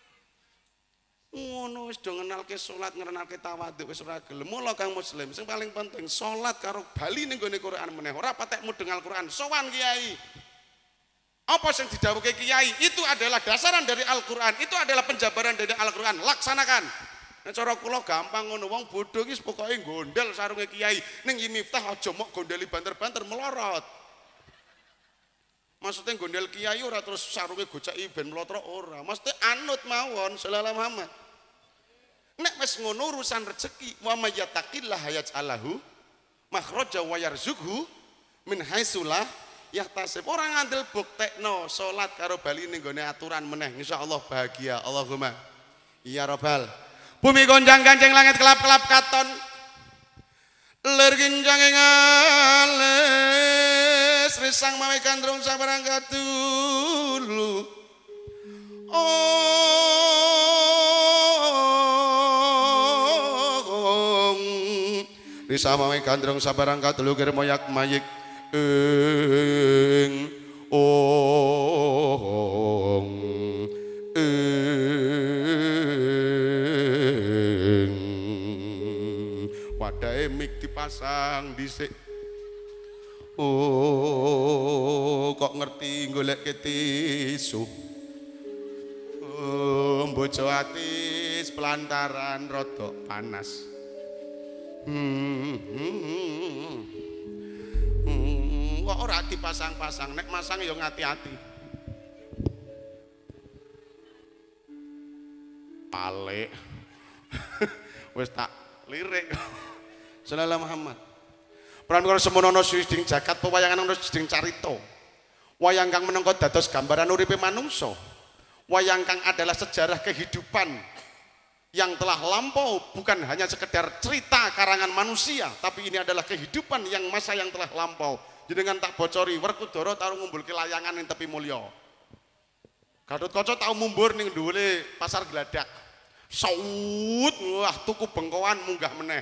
[SPEAKER 1] Ngono wis do ngenalke salat, ngenalke tawadhu wis ora gelem. Mula kang muslim sing paling penting salat karo bali ning gone Quran meneh. Ora patek mudeng Al-Qur'an. Sowan kiai. Apa yang didhawuhke kiai itu adalah dasaran dari Al-Qur'an, itu adalah penjabaran dari Al-Qur'an, laksanakan. Nek cara kula gampang ngono, wong bodho iki pokoke gondel sarunge kiai ning Miftah aja mok gondeli banter-banter melorot. Maksudnya gondel kiai ora terus sarunge goceki ben mlotro ora. Maksudnya anut mawon sallallahu Muhammad. Nek wis ngono urusan rezeki, wa may yattaqillah yaj'alahu makhraja wa yarzuqhu min haitsu la yahtasib. Orang ngandel buktekno salat karo bali ning gone aturan meneh insyaallah bahagia. Allahumma ya rabbal. Bumi gonjang ganjeng langit kelap-kelap katon. Ler ginjang ngales risang mawe kandrung sabarang katulu. Oh risang mawe kandrung sabarang katulu kir moyak mayik ing ong ing wadahe mik dipasang dhisik. Oh kok ngerti golek tisu. Oh bojo atis pelantaran rada panas. Hmm, hmm, hmm. Hmm, kok ora dipasang-pasang, nek masang ya ngati-ati. Palik. Wis tak lirik. Sallallahu Muhammad. Pramila semono ana sujing jagat pewayangan ana sujing carita. Wayang kang menengko dados gambaran uripe manungsa. Wayang kang adalah sejarah kehidupan yang telah lampau, bukan hanya sekedar cerita karangan manusia, tapi ini adalah kehidupan yang masa yang telah lampau. Jenengan tak bocori, Werkudara tau ngumpulke layangan ning tepi mulya. Gatotkaca tau mumbur ning dhuwure pasar Gladak. Saut, wah tuku bengkoan munggah meneh.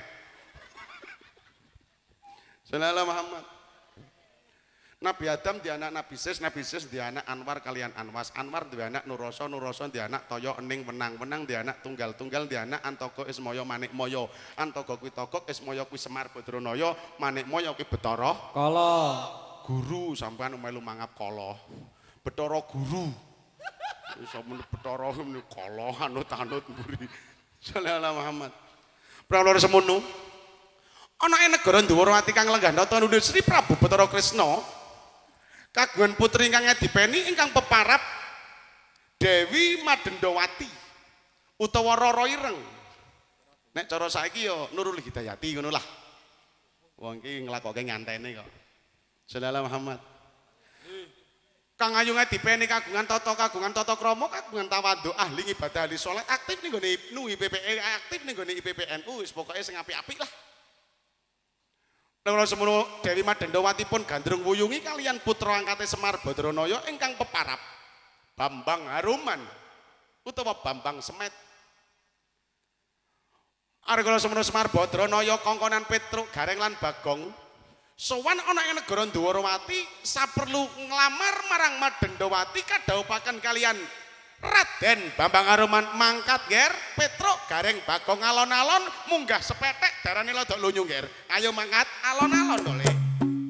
[SPEAKER 1] Sallallahu Muhammad. Nabi Adam di anak Nabi Sis, Nabi Sis di anak Anwar kalian Anwas, Anwar di anak Nuroso, Nuroso di anak Toyo Ening Menang, Menang di anak Tunggal, Tunggal di anak Antoko Ismoyo Manik Moyo, Antoko Kui Tokok Ismoyo Kui Semar Badronoyo, Manik Moyo Kui Betoro Kolo guru sampean melu mangap kolo Betoro guru iso men Betoro men kolo anut-anut mburi. Sallallahu Muhammad. Pramila semono ana ing negara Ndhuwarawati kang lenggah nata nulis Sri Prabu Bathara Krisna kagungan putri ingkang dipeni ingkang peparap Dewi Madendawati utawa Rara Ireng. Nek cara saiki ya Nurul Hidayati ngono lah. Wong iki nglakoke ngantene kok. Sallallahu Muhammad. Kang ayunge dipeni kagungan tata kagungan tata krama kagungan tawadhu ahli ibadah ahli salat aktif ning gone I P N U I P P E aktif ning gone I P P N U wis pokoke sing apik-apik lah. Kalau semono Dewi Madendawati pun gandrung wuyungi kalian putra angkate Semar Badranaya ingkang peparap Bambang Haruman utawa Bambang Semet. Arga semono Semar Badranaya kongkonan Petruk Gareng lan Bagong sowan ana ing negara Ndhuwarawati saperlu nglamar marang Madendawati kadhawuhaken kalian Raden Bambang Aruman mangkat ger, Petruk Gareng Bagong alon-alon munggah sepetek darane lodok lunyu ger. Ayo mangkat alon-alon to, Le.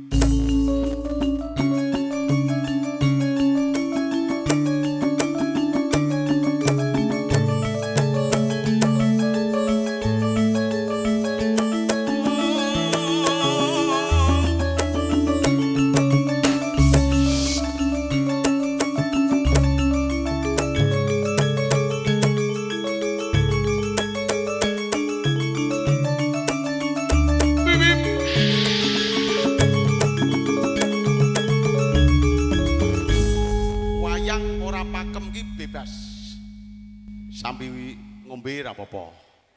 [SPEAKER 1] Sambil ngombe ra apa-apa.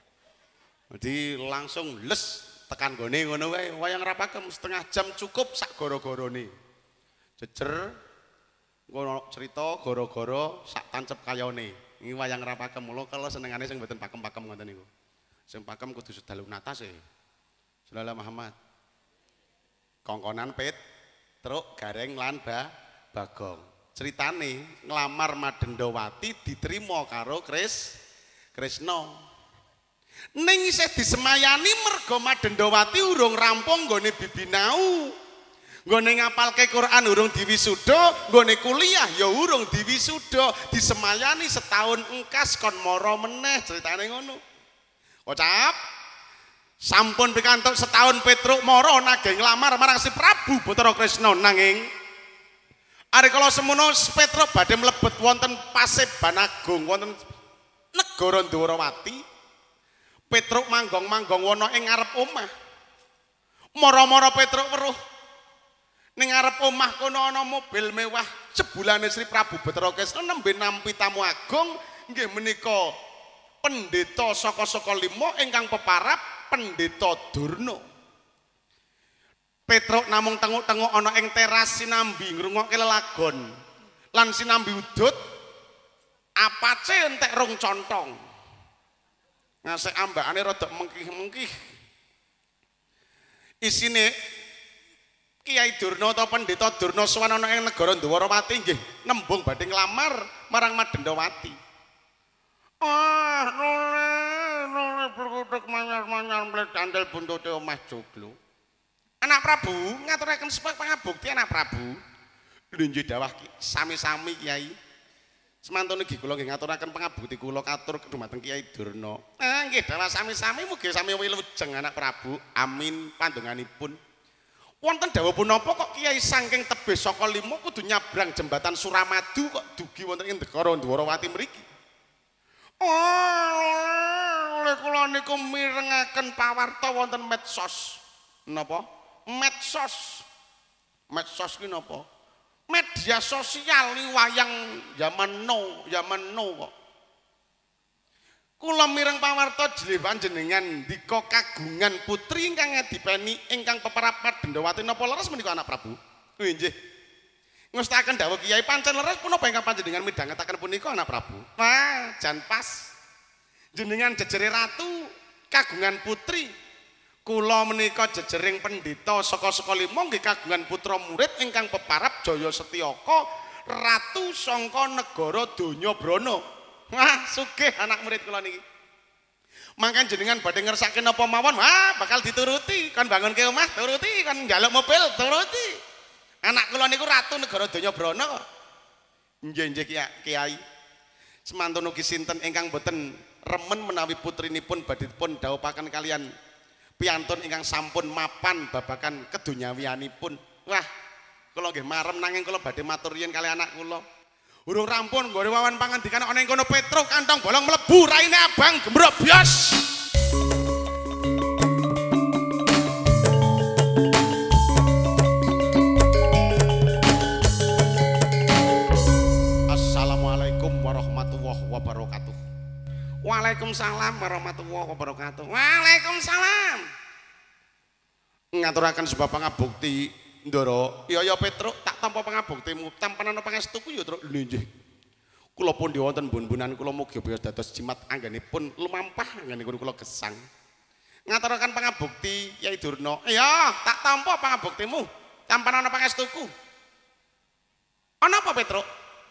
[SPEAKER 1] Jadi langsung les tekan gone ngono wae. Wayang ra pakem setengah jam cukup sak goro-gorone. Jejer ngono cerita goro-goro sak tancep kayone. Iki wayang ra pakem mulo kalau senengane sing mboten pakem-pakem ngoten niku. Sing pakem kudu sedalu natas e. Sallallahu Muhammad. Kongkonan pit, truk Gareng lan ba, Bagong. Ceritane nglamar Madendawati diterima karo Kris Krisna. Ning isih disemayani mergo Madendawati urung rampung nggone bibinau. Nggone ngapalke Quran urung diwisuda, nggone kuliah ya urung diwisuda, disemayani setahun engkas kon mara meneh ceritane ngono. Kocap sampun pikantuk setahun Petruk mara nagih nglamar marang si Prabu Bathara Krisna nanging ari kala semono Petruk badhe mlebet wonten Paseban Agung wonten negara Dwarawati. Petruk manggong-manggong ana ing ngarep omah. Mara-mara Petruk weruh ning ngarep omah kono ana mobil mewah jebulane Sri Prabu Bathara Krisna nembe nampi tamu agung nggih menika pendeta saka-saka lima ingkang peparap Pendeta Durna. Petruk namung tenguk-tenguk ana ing teras sinambi ngrungokke lelagon. Lan sinambi udut apace entek rong contong. Ngasih ambakane rada mengkih-mengkih. Isine Kiai Durna atau Pendeta Durna sowan ana ing negara Dwarawati nggih nembung badhe nglamar marang Madendawati. Ah, nole nole berkutuk manyar-manyar mlet dandel buntute omah joglo. Anak Prabu ngaturaken sebab pangabukti anak Prabu. Nggih dawah sami-sami Kiai. Semantune nggih kula nggih ngaturaken pangabukti kula katur dhumateng Kiai Durna. Ah nggih dawah sami-sami mugi sami wilujeng anak Prabu. Amin pandonganipun. Wonten dawuh punapa kok Kiai saking tebih saka lima kudu nyabrang jembatan Suramadu kok dugi wonten ing negara Dwarawati mriki. Oh, oleh kula niku mirengaken pawarta wonten medsos. Napa? Medsos. Medsos ki napa? Media sosial ni wayang zaman no, zaman no kok. Kula mireng pawarta jilih panjenengan ndika kagungan putri ingkang dipeni ingkang peparap Madendawati napa leres menika anak Prabu? Nggih. Ngestaken dawuh Kiai pancen leres punapa ingkang panjenengan midhangetaken punika anak Prabu? Wah, jan pas. Jenengan jejere ratu kagungan putri. Kula menika jejering pendeta saka-saka lima nggih kagungan putra murid ingkang peparap Jaya Setyaka ratu sangka negara Donyabrana. Wah, sugih anak murid kula niki. Mangkan jenengan badhe ngersake napa mawon, wah bakal dituruti. Kon bangunke omah turuti, kon njaluk mobil turuti. Anak kula niku ratu negara Donyabrana kok. Nggih-nggih Kiai. Semantun ugi sinten ingkang boten remen menawi putrinipun badhe pun dhawuhaken kalian piantun ingkang sampun mapan babakan kedonyawianipun. Wah, kula nggih marem nanging kula badhe matur yen kali anak kula. Urung rampun nggone wawan pangandikan ana ing kono Petruk kantong bolong mlebu raine abang gembrok bios. Assalamualaikum warahmatullahi wabarakatuh. Waalaikumsalam warahmatullahi wabarakatuh. Waalaikumsalam. Ngaturaken sebab pangabukti Ndara. Ya ya Petruk, tak tampa pangabuktimu. Tampanana pangestuku ya, Truk. Nggih. Kula pun wonten bun-bunan kula mugi bios dados jimat anggenipun lumampah anggenipun kula gesang. Ngaturaken pangabukti Kyai Durna. Ya, tak tampa pangabuktimu. Tampanana pangestuku. Ana apa Petruk?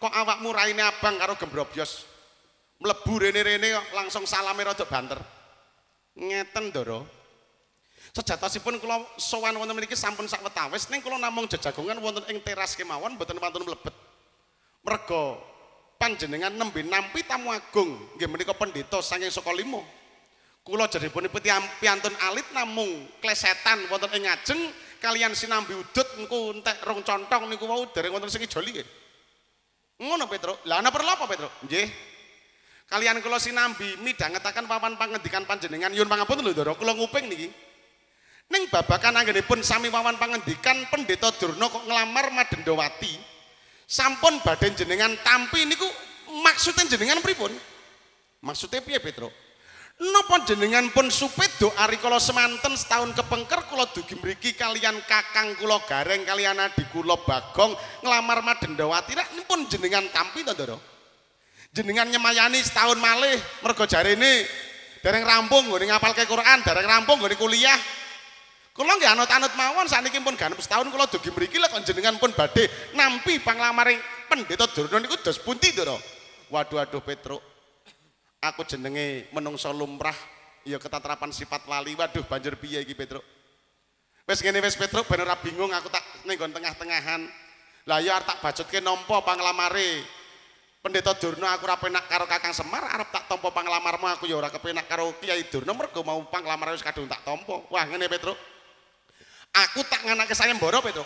[SPEAKER 1] kok awakmu raine abang karo gembrobyos. Mlebu rene-rene kok langsung salame rada banter. Ngeten Ndara. Sejatosipun kula sowan wonten mriki sampun sawetawis ning kula namung jejagongan wonten ing teras kemawon mboten wonten mlebet. Merga panjenengan nembe nampi tamu agung nggih menika pendeta saking saka limo. Kula jadipun piantun alit namung klesetan wonten ing ngajeng kalian sinambi udut engko entek rong contong niku wau dereng wonten sing ijoli nggih. Ngono Petruk. Lah ana perlu apa Petruk? Nggih. Kalian kula sinambi midhangetaken papan pangendikan panjenengan nyuwun pangapunten lho Ndara kula nguping niki. Ning babakan anggenipun sami wawan pangendikan Pendeta Durna kok nglamar Madendawati. Sampun badhe jenengan tampi niku maksudnya jenengan pripun? Maksudnya piye Petruk? Napa jenengan pun supedo ari kala semanten setahun kepengker kula dugi mriki kalian kakang kula Gareng kalian adi kula Bagong nglamar Madendawati nek pun jenengan tampi to Ndara? Jenengan nyemayani setahun malih mergo jarene dereng rampung nggone ngapalke Quran, dereng rampung nggone kuliah. Kula nggih anut-anut mawon sakniki pun ganep setahun kula dugi mriki lek jenengan pun badhe nampi panglamare Pendeta Durna niku dos pundi Ndara? Waduh aduh Petruk. Aku jenenge menungso lumrah ya ketatrapan sifat lali. Waduh banjur piye iki Petruk? Wis ngene wis Petruk ben ora bingung aku tak ning tengah-tengahan. Lah ya arep tak bajutke nampa panglamare Pendeta Durna aku ora penak karo Kakang Semar arep tak tampa panglamarmu aku ya ora kepenak karo Kiai Durna mergo mau panglamare wis kadung tak tampa. Wah ngene Petruk. Aku tak nganake sayembara Petruk.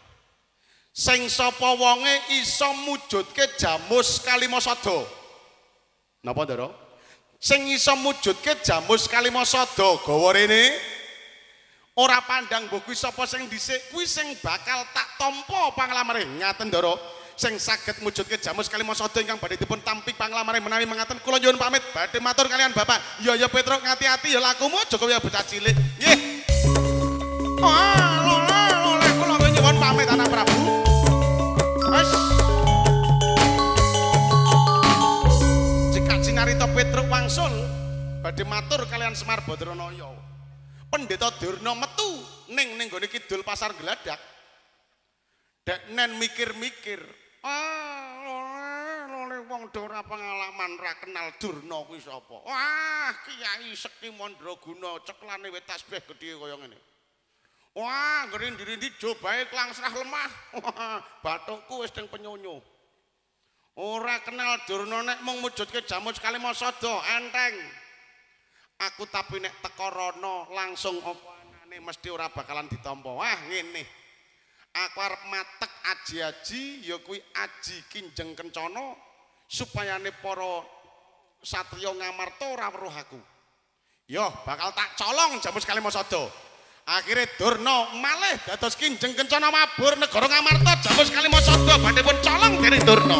[SPEAKER 1] Sing sapa wonge iso mujudke Jamus Kalimasada. Napa Ndara? Sing iso mujudke Jamus Kalimasada gawa rene ora pandang mbok kuwi sapa sing dhisik kuwi sing bakal tak tampa panglamare. Ngaten Ndara. Sing saged mujudke Jamus Kalimasada ingkang badhe dipun tampi panglamare menawi mengaten kula nyuwun pamit badhe matur kalian Bapak. Ya ya Petruk ngati-ati ya lakumu aja kaya bocah cilik. Nggih. Oh, oleh kula nyuwun pamit anak Prabu. Wes. Jika cinarita Petruk wangsul badhe matur kalian Semar Badranaya. Pendeta Durna metu ning ning gone kidul pasar Gladak. Dek nen mikir-mikir. Ah, lole wong ora pengalaman ra kenal Durna kuwi sapa. Wah, Kiai Sekti Mandraguna ceklane wit tasbih gedhe kaya ngene. Wah, ngrindi-rindi jobahe klangsrah lemah. Bathukku wis teng penyonyo. Ora kenal Durna nek mung mujudke Jamus Kalimasada enteng. Aku tapi nek teka rono langsung apa anane mesti ora bakalan ditampa. Wah, ngene. Aku arep matek aji-aji ya kuwi aji Kinjeng Kencana supayane para satriya ngamarta ora weruh aku. Yo bakal tak colong Jamus Kalimasada. Akhire Durna malih dados Kinjeng Kencana mabur negara ngamarta Jamus Kalimasada badhe pun colong dening Durna.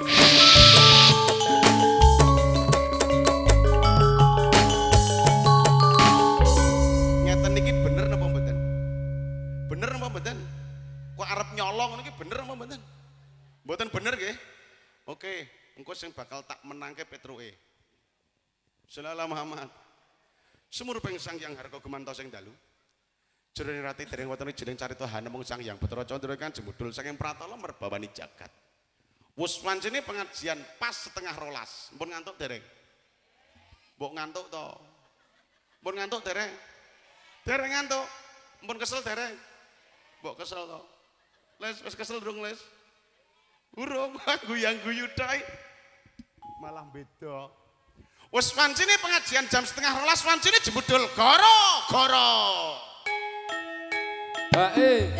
[SPEAKER 1] Ngeten niki bener napa mboten? Bener napa mboten? Kok arep nyolong niki bener apa mboten? Mboten bener nggih. Oke, engko sing bakal tak menangke Petruke. Sallallahu Muhammad. Sumurping Sang Hyang Harga Gemanto sing dalu. Jroning rati dereng wonten jeneng carita Hanemung Sang Hyang Putra Candra kan jembudul saking pratala merbawani jagat. Wus pancene pengajian pas setengah rolas. Mpun ngantuk dereng? Mbok ngantuk to? Mpun ngantuk dereng? Dereng ngantuk. Mpun kesel dereng? Mbok kesel to? Les, wis kesel durung les? Urung, guyang-guyu tok. Malah beda. Wis wancine pengajian jam setengah rolas wancine jembudul gara-gara.
[SPEAKER 2] Bae.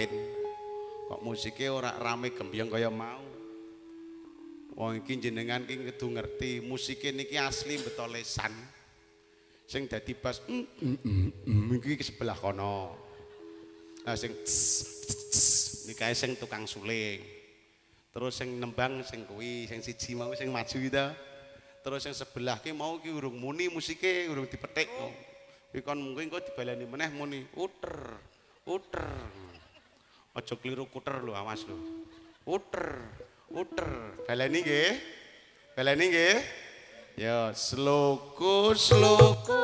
[SPEAKER 1] batin. Kok musiknya ora rame gembyong kaya mau. Wong iki jenengan ki kudu ngerti, musike niki asli beto lesan. Sing dadi bas mm, mm, mm, mm, iki sebelah kono. Nah sing nikae sing tukang suling. Terus sing nembang sing kuwi, sing siji mau sing maju gitu. Terus yang sebelah ki mau ki urung muni musike, urung dipetik. Kuwi kon mungkin kok dibaleni meneh muni uter, uter. Aja kliru kuter lho, awas lho. Uter, uter. Baleni nggih? Baleni nggih? Ya, sloku sloku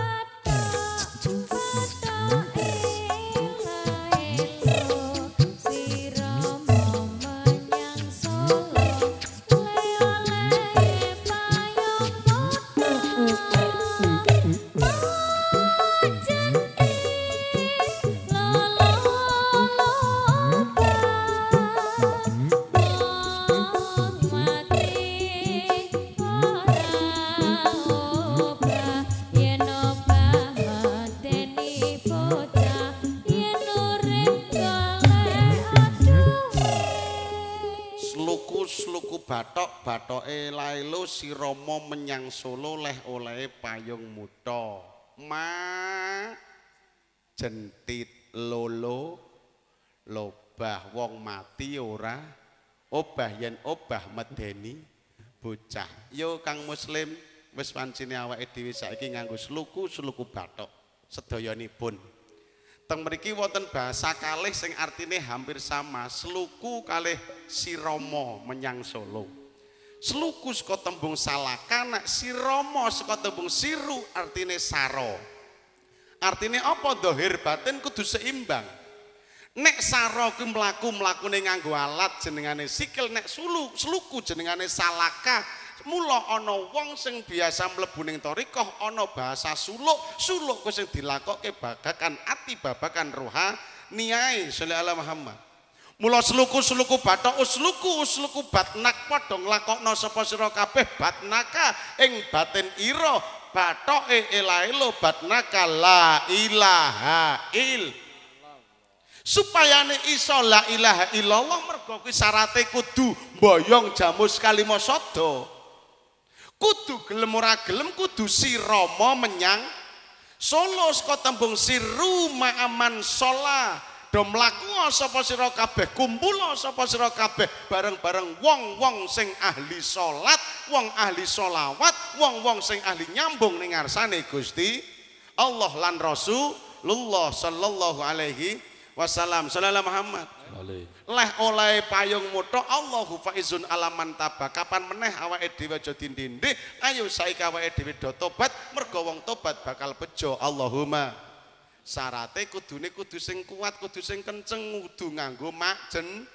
[SPEAKER 1] batok batoke laelo si Rama menyang Solo leh olehe payung mutha ma jentit lolo lobah wong mati ora obah yen obah medeni bocah yo Kang Muslim wis pancene awake dhewe saiki nganggo sluku-sluku batok sedayanipun teng mriki wonten bahasa kalih sing artine hampir sama sluku kalih si Rama menyang Solo sluku saka tembung salaka nek si Rama saka tembung siru artine saro artine apa dhahir batin kudu seimbang nek saro kuwi mlaku mlakune nganggo alat jenengane sikil nek sulu sluku jenengane salaka mula ana wong sing biasa mlebu ning thariqah ana bahasa suluk suluk ku sing dilakokke babagan ati babagan roha niyae sallallahu alaihi Muhammad mula sluku-sluku bathok usluku usluku batnak padha nglakokno sapa sira kabeh batnaka ing batin ira bathoke ilailo batnaka la ilaha il supayane iso la ilaha illallah mergo kuwi syarate kudu mboyong jamus kalima sada kudu gelem ora gelem kudu si Rama menyang Solo saka tembung siru ma'aman shola do mlaku sapa sira kabeh kumpul sapa sira kabeh bareng-bareng wong-wong sing ahli salat wong ahli sholawat wong-wong sing ahli nyambung ning ngarsane Gusti Allah lan Rasulullah sallallahu alaihi wasallam sallallahu Muhammad leh oleh payung mutha Allahu faizun alaman taba kapan meneh awake dhewe aja dindindih ayo saiki awake dhewe do tobat mergo wong tobat bakal bejo Allahumma syarate kudune kudu sing kuat kudu sing kenceng kudu nganggo mak jen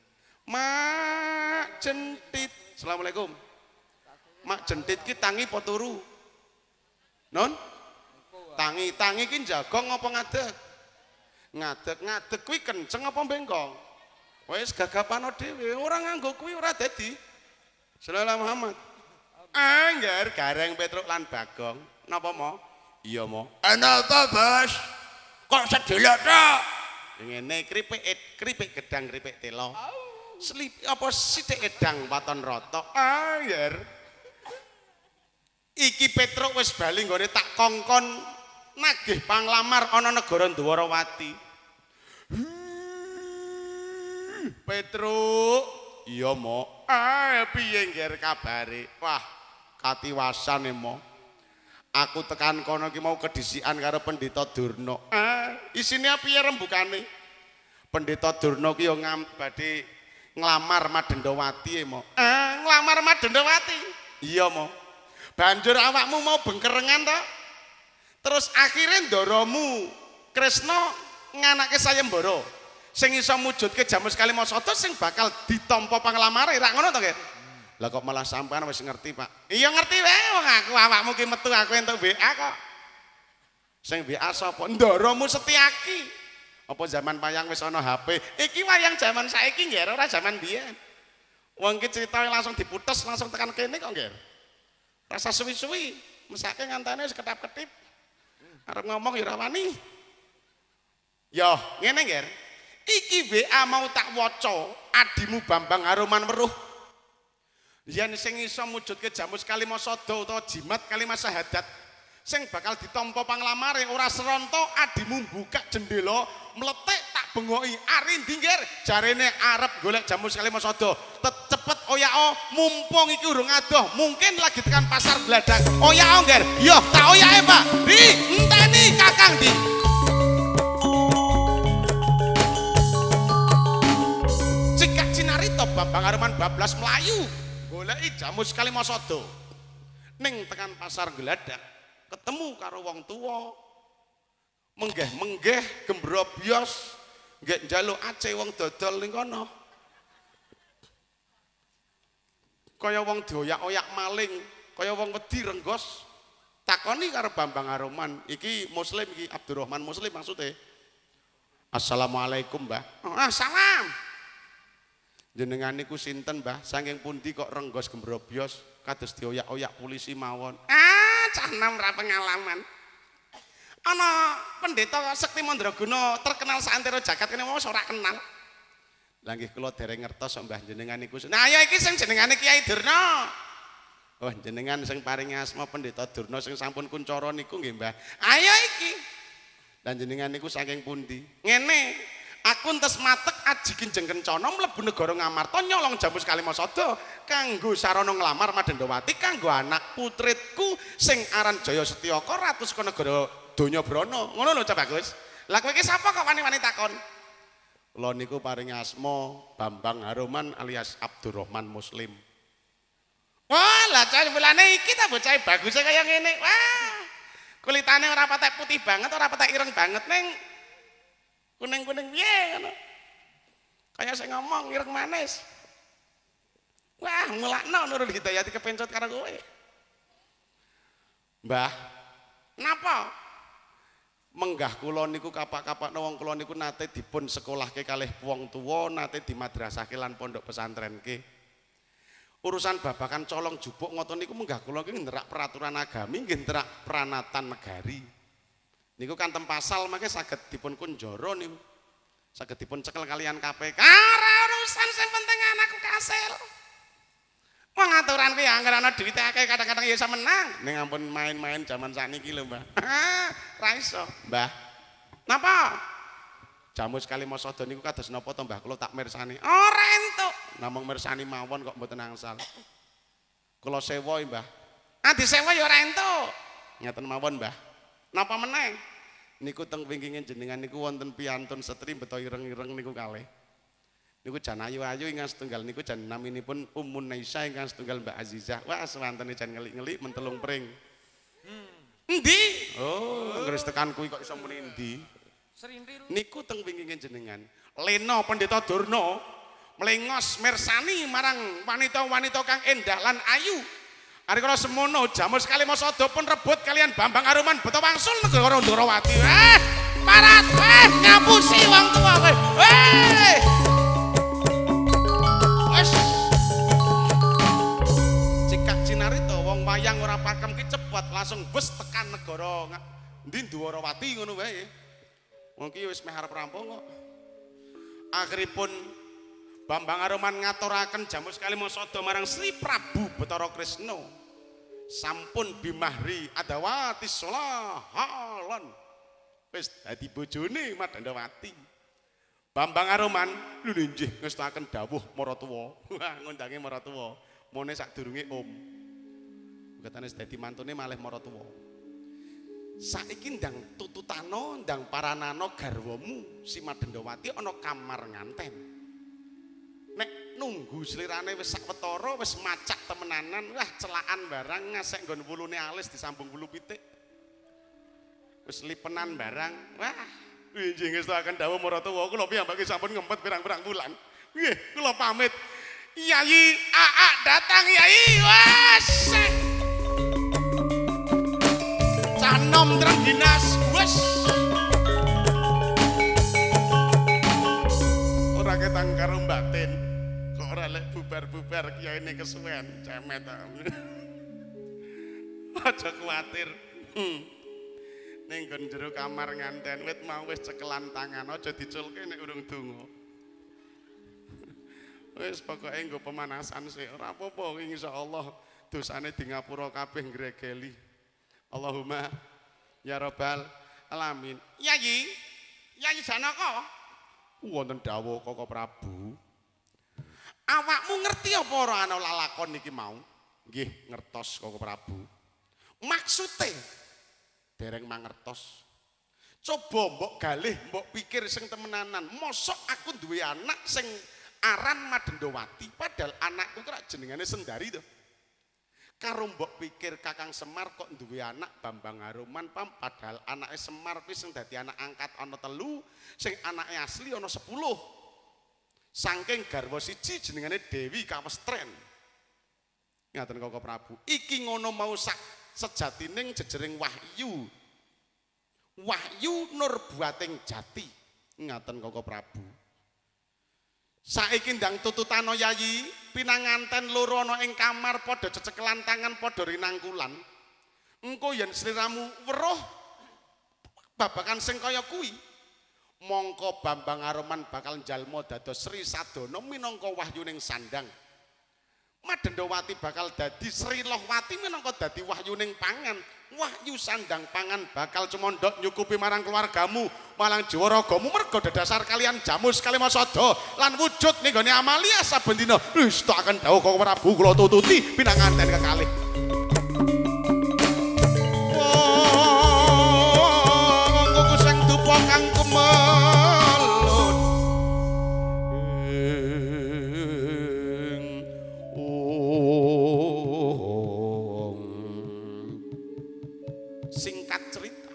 [SPEAKER 1] mak jentit Assalamualaikum mak jentit ki tangi apa turu non tangi tangi ki jagong apa ngadeg ngadeg ngadeg kuwi kenceng apa bengkong wis gagapano dhewe ora nganggo kuwi ora dadi sallallahu Muhammad angger gareng Petruk lan Bagong napa mo iya mo ana apa bos kok sedelok tok ngene kripik kripik gedang kripik telo slip apa sithik edang waton rata angger iki Petruk wis bali nggone tak kongkon nagih panglamar ana negara Dwarawati Petruk iya mo ah piye ngger kabare wah katiwasan e mo aku tekan kono ki mau kedisikan karo Pendeta Durna ah isine piye rembukane Pendeta Durna ki yo badhe nglamar Madendawati e mo ah nglamar Madendawati iya mo banjur awakmu mau bengkerengan to terus akhirnya ndoromu Kresna nganake sayembara sing iso mujudke jamus kalima sada sing bakal ditampa panglamare ra ngono to nggih lah kok malah sampean wis ngerti Pak iya ngerti wae wong aku awakmu ki metu aku entuk W A kok sing W A sapa ndoromu Setyaki apa zaman payang wis ana H P iki wayang zaman saiki nggih ora zaman biyen wong ki crita langsung diputus langsung tekan kene kok nggih rasa suwi-suwi mesake ngantane wis ketap-ketip arep ngomong ya ora wani yo ngene nggih Iki W A mau tak waca, adimu Bambang Haruman weruh. Yen sing iso mujudke Jamus Kalimasada utawa jimat kalimat syahadat sing bakal ditampa panglamare ora seronto adimu buka jendela meletek tak bengoki ari ndinggir jarene arep golek Jamus Kalimasada. Cepet oyao mumpung iki urung adoh, mungkin lagi tekan pasar Gladak. Oyao ngger. Yo tak oyake, Pak. Di enteni Kakang di. Cekak Cinarita Bambang Haruman bablas melayu goleki Jamus Kalimasada. Ning tekan pasar Gladak ketemu karo wong tuwa. Menggeh-menggeh gembrobyos nggih njaluk ace wong dodol ning kono. Kaya wong dioyak-oyak maling, kaya wong wedi renggos. Takoni karo Bambang Haruman, iki muslim iki Abdurrahman Muslim maksudnya. Assalamualaikum, Mbah. Ah, salam. Jenengan niku sinten, Mbah? Saking pundi kok renggos gembrobyos kados dioyak-oyak polisi mawon? Ah, cah nom ra pengalaman. Ana pendeta Sekti Mandraguna terkenal saantero jagat kene wis ora kenal. Lah nggih kula dereng ngertos Mbah jenengan niku. Nah ya iki sing jenengane Kiai Durna. Oh jenengan sing paring asma Pendeta Durna sing sampun kuncara niku nggih Mbah. Ayo iki. Lah jenengan niku saking pundi? Ngene. Aku entes matek aji Kinjeng Kencana mlebu negara Ngamarta nyolong Jamus Kalimasada kanggo sarana nglamar Madendawati kanggo anak putritku sing aran Jaya Setyaka ratu saka negara Donya Brana. Ngono lho Cak Bagus. Lah kowe iki sapa kok wani-wani takon? Kula niku paring asma Bambang Haruman alias Abdurrahman Muslim. Wah, lah cah bulane iki ta bocah bagus kaya ngene. Wah. Kulitane ora patek putih banget, ora patek ireng banget ning kuning-kuning piye ngono. Kaya sing ngomong ireng manis. Wah, mulakno Nurul Hidayati kepencot karo kowe. Mbah, napa? Menggah kula niku kapak-kapakno wong kula niku nate dipun sekolahke kalih wong tuwa, nate dimadrasahke lan pondok pesantrenke. Urusan babakan colong jupuk ngoten niku menggah kula iki nderak peraturan agami, nggih nderak pranatan negari. Niku kantem pasal mangke saged dipun kunjara niku. Saged dipun cekel kalian K P K. Ora urusan sing penting anakku kasil. Wong aturan kuwi angger ana duwite akeh kadang-kadang ya iso menang. Ning ampun main-main jaman sakniki lho, Mbah. Ra iso, Mbah. Napa? Jamus Kalimasada niku kados napa to, Mbah? Kula tak mirsani. Ora entuk. Namung mirsani mawon kok mboten angsal. Kula sewa, Mbah. Ah disewa ya ora entuk. Ngeten mawon, Mbah. Napa meneh? Niku teng wingkingin jenengan niku wonten piyantun setri beto ireng-ireng niku kalih. Niku jan ayu-ayu ingkang setunggal niku jan naminipun Ummun Naisa ingkang setunggal Mbak Azizah. Wah, sewantene jan ngelik-ngelik mentelung pring. Hmm. Endi? Oh, ngres tekan kuwi kok iso muni endi? Serintil. Niku teng wingkingin jenengan. Lena Pendeta Durna mlengos mirsani marang wanita-wanita kang endah lan ayu. Ari kala semono Jamus Kalimasada pun rebut kalian Bambang Haruman beto wangsul negara Ndrawati. Eh, parat, eh, ngapusi wong tuwa kowe. Eh. Wes. Cekak Cinarita wong wayang ora pakem ki cepet langsung bus tekan negara ndi Ndrawati ngono wae. Wong ki wis meh arep rampung kok. Akhiripun Bambang Haruman ngaturaken Jamus Kalimasada marang Sri Prabu Bathara Krisna. Sampun bimahri Adawati solahalon. Wis dadi bojone Madandawati. Bambang Haruman lho nggih ngestaken dawuh maratuwa. Wah ngondange maratuwa. Mone sadurunge Om. Katane dadi mantune malih maratuwa. Saiki ndang tututana ndang paranana garwamu si Madandawati ana kamar nganten. Nek nunggu slirane wis sawetara wis macak temenanan, wah celaan barang ngasek nggon wulune alis disambung wulu pitik. Wis lipenan barang, wah nggih ngestaken dawuh maratuwa kula piyambake sampun ngempet pirang-pirang bulan. Nggih, kula pamit. Yai Aa datang Yai. Wes. Cah nom terang dinas. Wes. Ora ketang karo batin. Ora lek bubar-bubar kiyaine kesuwen cemet. Aja kuwatir. Hmm. ning nggon jero kamar nganten wit mau wis cekelan tangan aja diculke nek urung donga. Wis pokoke nggo pemanasan sik ora apa-apa insyaallah dosane di ngapura kabeh ngregeli. Allahumma ya rabbal alamin. Yayi, Yayi Janaka. Wonten dawuh Koko Prabu. Awakmu ngerti apa ora ana lalakon niki mau? Nggih, ngertos Koko Prabu. Maksude dereng mangertos. Coba mbok galih, mbok pikir sing temenanan. Mosok aku duwe anak sing aran Madendowati, padahal anakku kira jenengane Sendari to. Karo mbok pikir Kakang Semar kok duwe anak Bambang Haruman pam, padahal anake Semar kuwi sing dadi anak angkat ana telu, sing anake asli ana sepuluh. Saking garwa siji jenengane Dewi Kawestren. Ngaten Koko Prabu. Iki ngono mau sak sejatining jejering wahyu. Wahyu nur buating jati. Ngaten Koko Prabu. Saiki ndang tututana Yayi, pinanganten loro ana ing kamar padha cecekelan tangan padha rinangkulan. Engko yen sliramu weruh babakan sing kaya kuwi, mongko Bambang Haruman bakal njalma dados Sri Sadana minangka wahyuning sandang. Madendowati bakal dadi Sri Lohwati minangka dadi wahyuning pangan. Wahyu sandang pangan bakal cemondok nyukupi marang keluargamu, malang jiwaragamu merga dadasar kalian jamus kalimasada lan wujud ning gone Amalia saben dina. Wis tak akan dawuh Koko Prabu kula tututi pinanganten kekalih. Wong kuku sing dupa kang kemelut. Singkat cerita,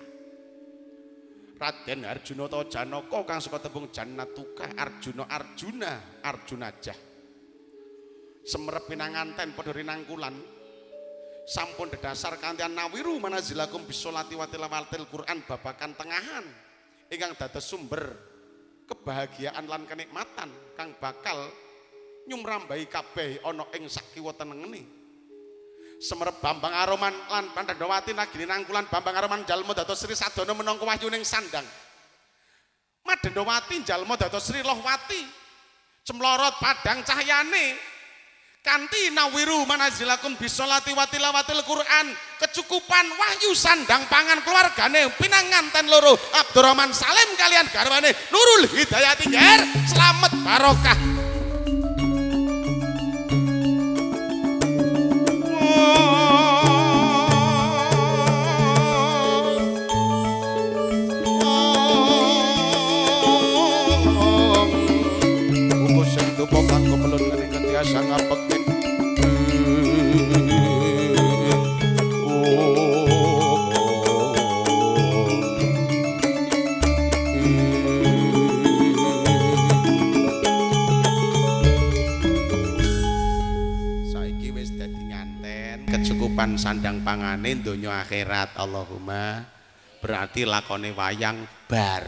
[SPEAKER 1] Raden Arjuna to Janaka kang saka tembung Jannatuka Arjuna Arjuna Arjunajah semerep pinanganten padha rinangkulan sampun dedasar kantian nawiru manazilakum bisolati wa tilawatil Quran babakan tengahan ingkang dados sumber kebahagiaan lan kenikmatan kang bakal nyumrambahi kabeh ana ing sakiwa tenengene. Semerep Bambang Haruman lan Madendowati nagini nangkulan Bambang Haruman jalma dados Sri Sadana menangka wahyuning sandang. Madendowati jalma dados Sri Lohwati cemlorot padang cahyane kanthi nawiru manazilakum bisolati wa tilawatil Quran kecukupan wahyu sandang pangan keluargane pinanganten loro Abdurrahman Salim kalian garwane Nurul Hidayati nger slamet barokah. Sang apekin saiki wis dadi nganten kecukupan sandang pangane donya akhirat. Allahumma berarti lakone wayang bar.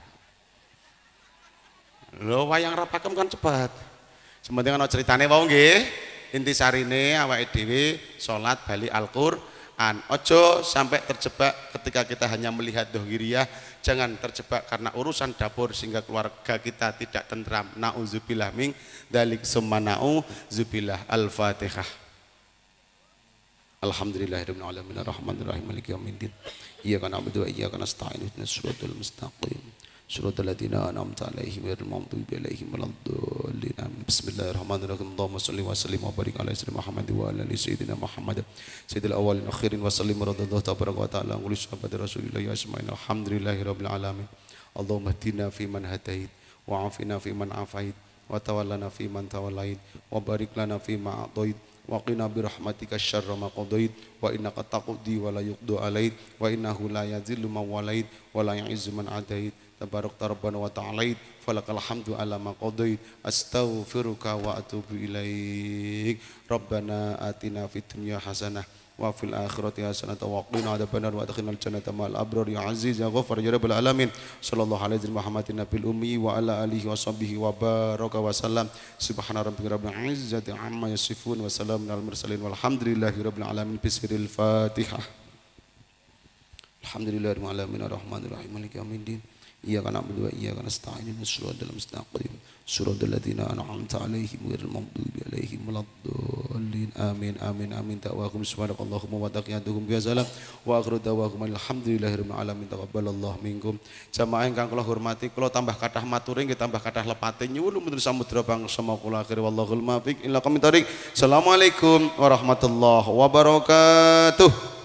[SPEAKER 1] Lho wayang rapakem kan cepat. Sementing ana ceritane wae nggih. Intisarine awake dhewe salat bali Al-Qur'an. Ojo sampai terjebak ketika kita hanya melihat dohiriyah, jangan terjebak karena urusan dapur sehingga keluarga kita tidak tentram. Nauzubillah min dzalik summa nauzubillah. Al-Fatihah. Alhamdulillahirabbil alamin arrahmanir rahim maliki yaumiddin. Iyyaka na'budu wa iyyaka nasta'in ihdinas siratal mustaqim. Suratul ladzina an'amta 'alaihim ghairil maghdubi 'alaihim waladdallin. Bismillahirrahmanirrahim. Allahumma shalli wa sallim wa barik ala sayyidina Muhammad wa ala ali sayyidina Muhammad sayyidil awwalin akhirin wa sallim radallahu tabaraka wa ta'ala wa sahabati rasulillah ajmain. Alhamdulillahirabbil alamin. Allahumma hdina fi man hadait wa 'afina fi man 'afait wa tawallana fi man tawallait wa barik lana fi ma a'tait wa qina bi rahmatika syarra ma qadait wa innaka taqdi wa la yuqdu alait wa innahu la yazillu man walait wa la yu'izzu man adait. Tabarak rabbana wa ta'alait falakal hamdu ala ma qadait astaghfiruka wa atubu ilaik. Rabbana atina fid dunya hasanah wa fil akhirati hasanah wa qina adzabannar wa adkhilnal jannata ma'al abrar ya aziz ya ghafar ya rabbal alamin. Sallallahu alaihi Muhammadin nabil ummi wa ala alihi wa sahbihi wa baraka wa sallam. Subhana rabbika rabbil izzati amma yasifun wa salamun alal mursalin walhamdulillahi rabbil alamin. Bismillahil Fatihah. Alhamdulillahirabbil alamin arrahmanir rahim maliki yaumiddin. Iyyaka na'budu wa iyyaka nasta'in ihdinas siratal mustaqim siratal ladzina an'amta 'alaihim ghairil maghdubi 'alaihim waladdallin amin amin amin ta'awahum subhanakallahumma wa taqiyatuhum bi salam wa akhiru da'wahum alhamdulillahirabbil alamin taqabbalallahu minkum. Jamaah ingkang kula hormati, kula tambah kathah matur nggih tambah kathah lepate nyuwun mutur samudra bangsa kula akhir wallahul muwaffiq ila qomit thoriq. Assalamualaikum warahmatullahi wabarakatuh.